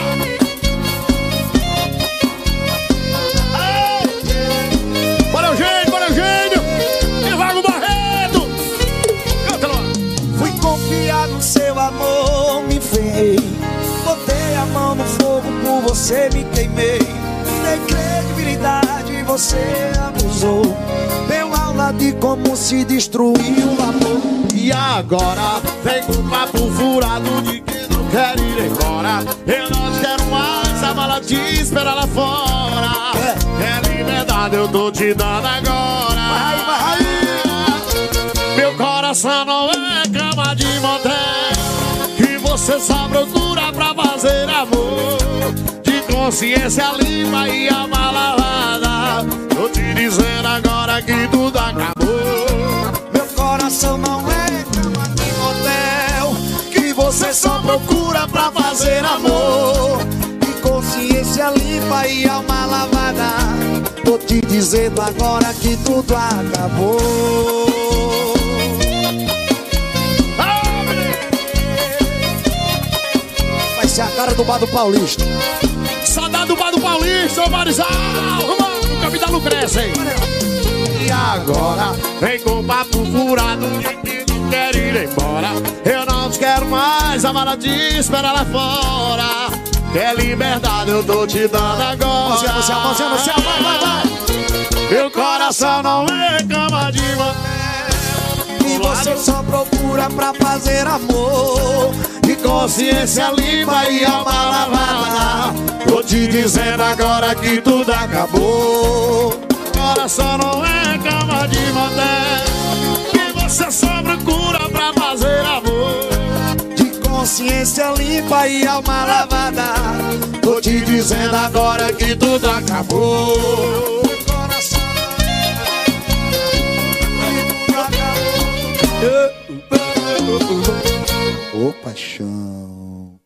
Bora o gênio, e Vago Barreto. Canta lá. Fui confiar no seu amor, me ferrei. Botei a mão no fogo, por você me queimei. Dei credibilidade, você abusou. Deu aula de como se destruir o amor. E agora vem com o papo furado de que não quer ir embora. Eu não te quero mais, a mala te espera lá fora. É liberdade, eu tô te dando agora. Vai. Meu coração não é cama de motel, que você só procura pra fazer amor. De consciência limpa e alma lavada. Tô te dizendo agora que tudo acabou. Meu coração não é cama de motel, que você só procura pra fazer amor. De consciência limpa e alma lavada. Tô te dizendo agora que tudo acabou. Vai ser a cara do Bar do Paulista. Saudade do Bar do Paulista, ô Marizal. O capitão Lucrécia, hein? E agora vem com o papo furado de que não quer ir embora. Eu não te quero mais, a mala te espera lá fora. É liberdade, eu tô te dando agora. Mãozinha no céu, vai. Meu coração não é cama de motel, E você só procura pra fazer amor. de consciência limpa e alma lavada. Tô te dizendo agora que tudo acabou. Coração não é cama de motel, que você só procura pra fazer amor. De consciência limpa e alma lavada. Tô te dizendo agora que tudo acabou. Ô paixão.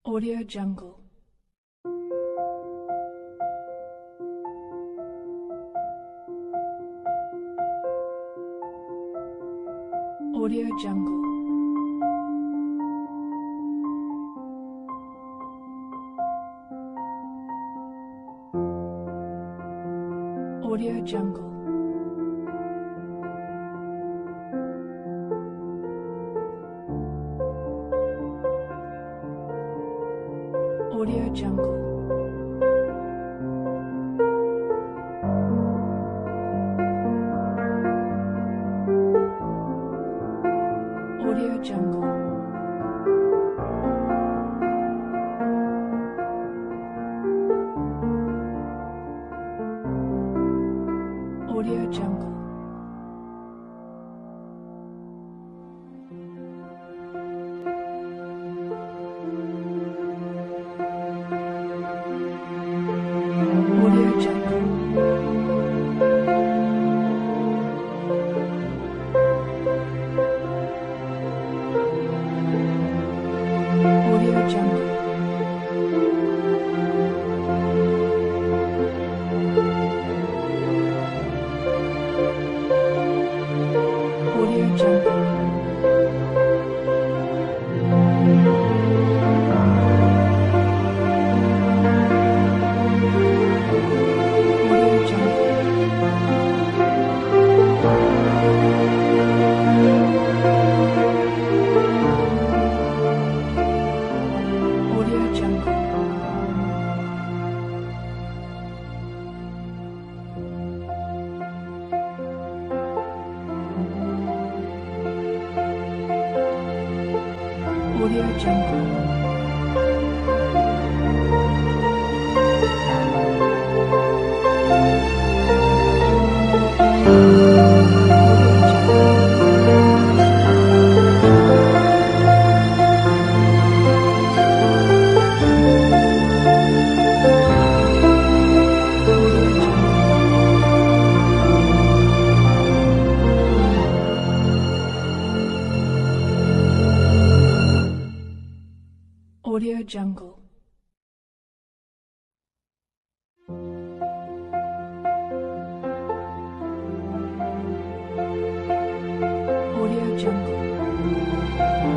Audio Jungle. Audio Jungle. Audio Jungle. Audio Jungle. Audio Jungle. Audio Jungle. Audio Jungle. Audio Jungle. Audio Jungle. Audio Jungle. Audio Jungle. Audio Jungle. Audio Jungle. Audio Jungle.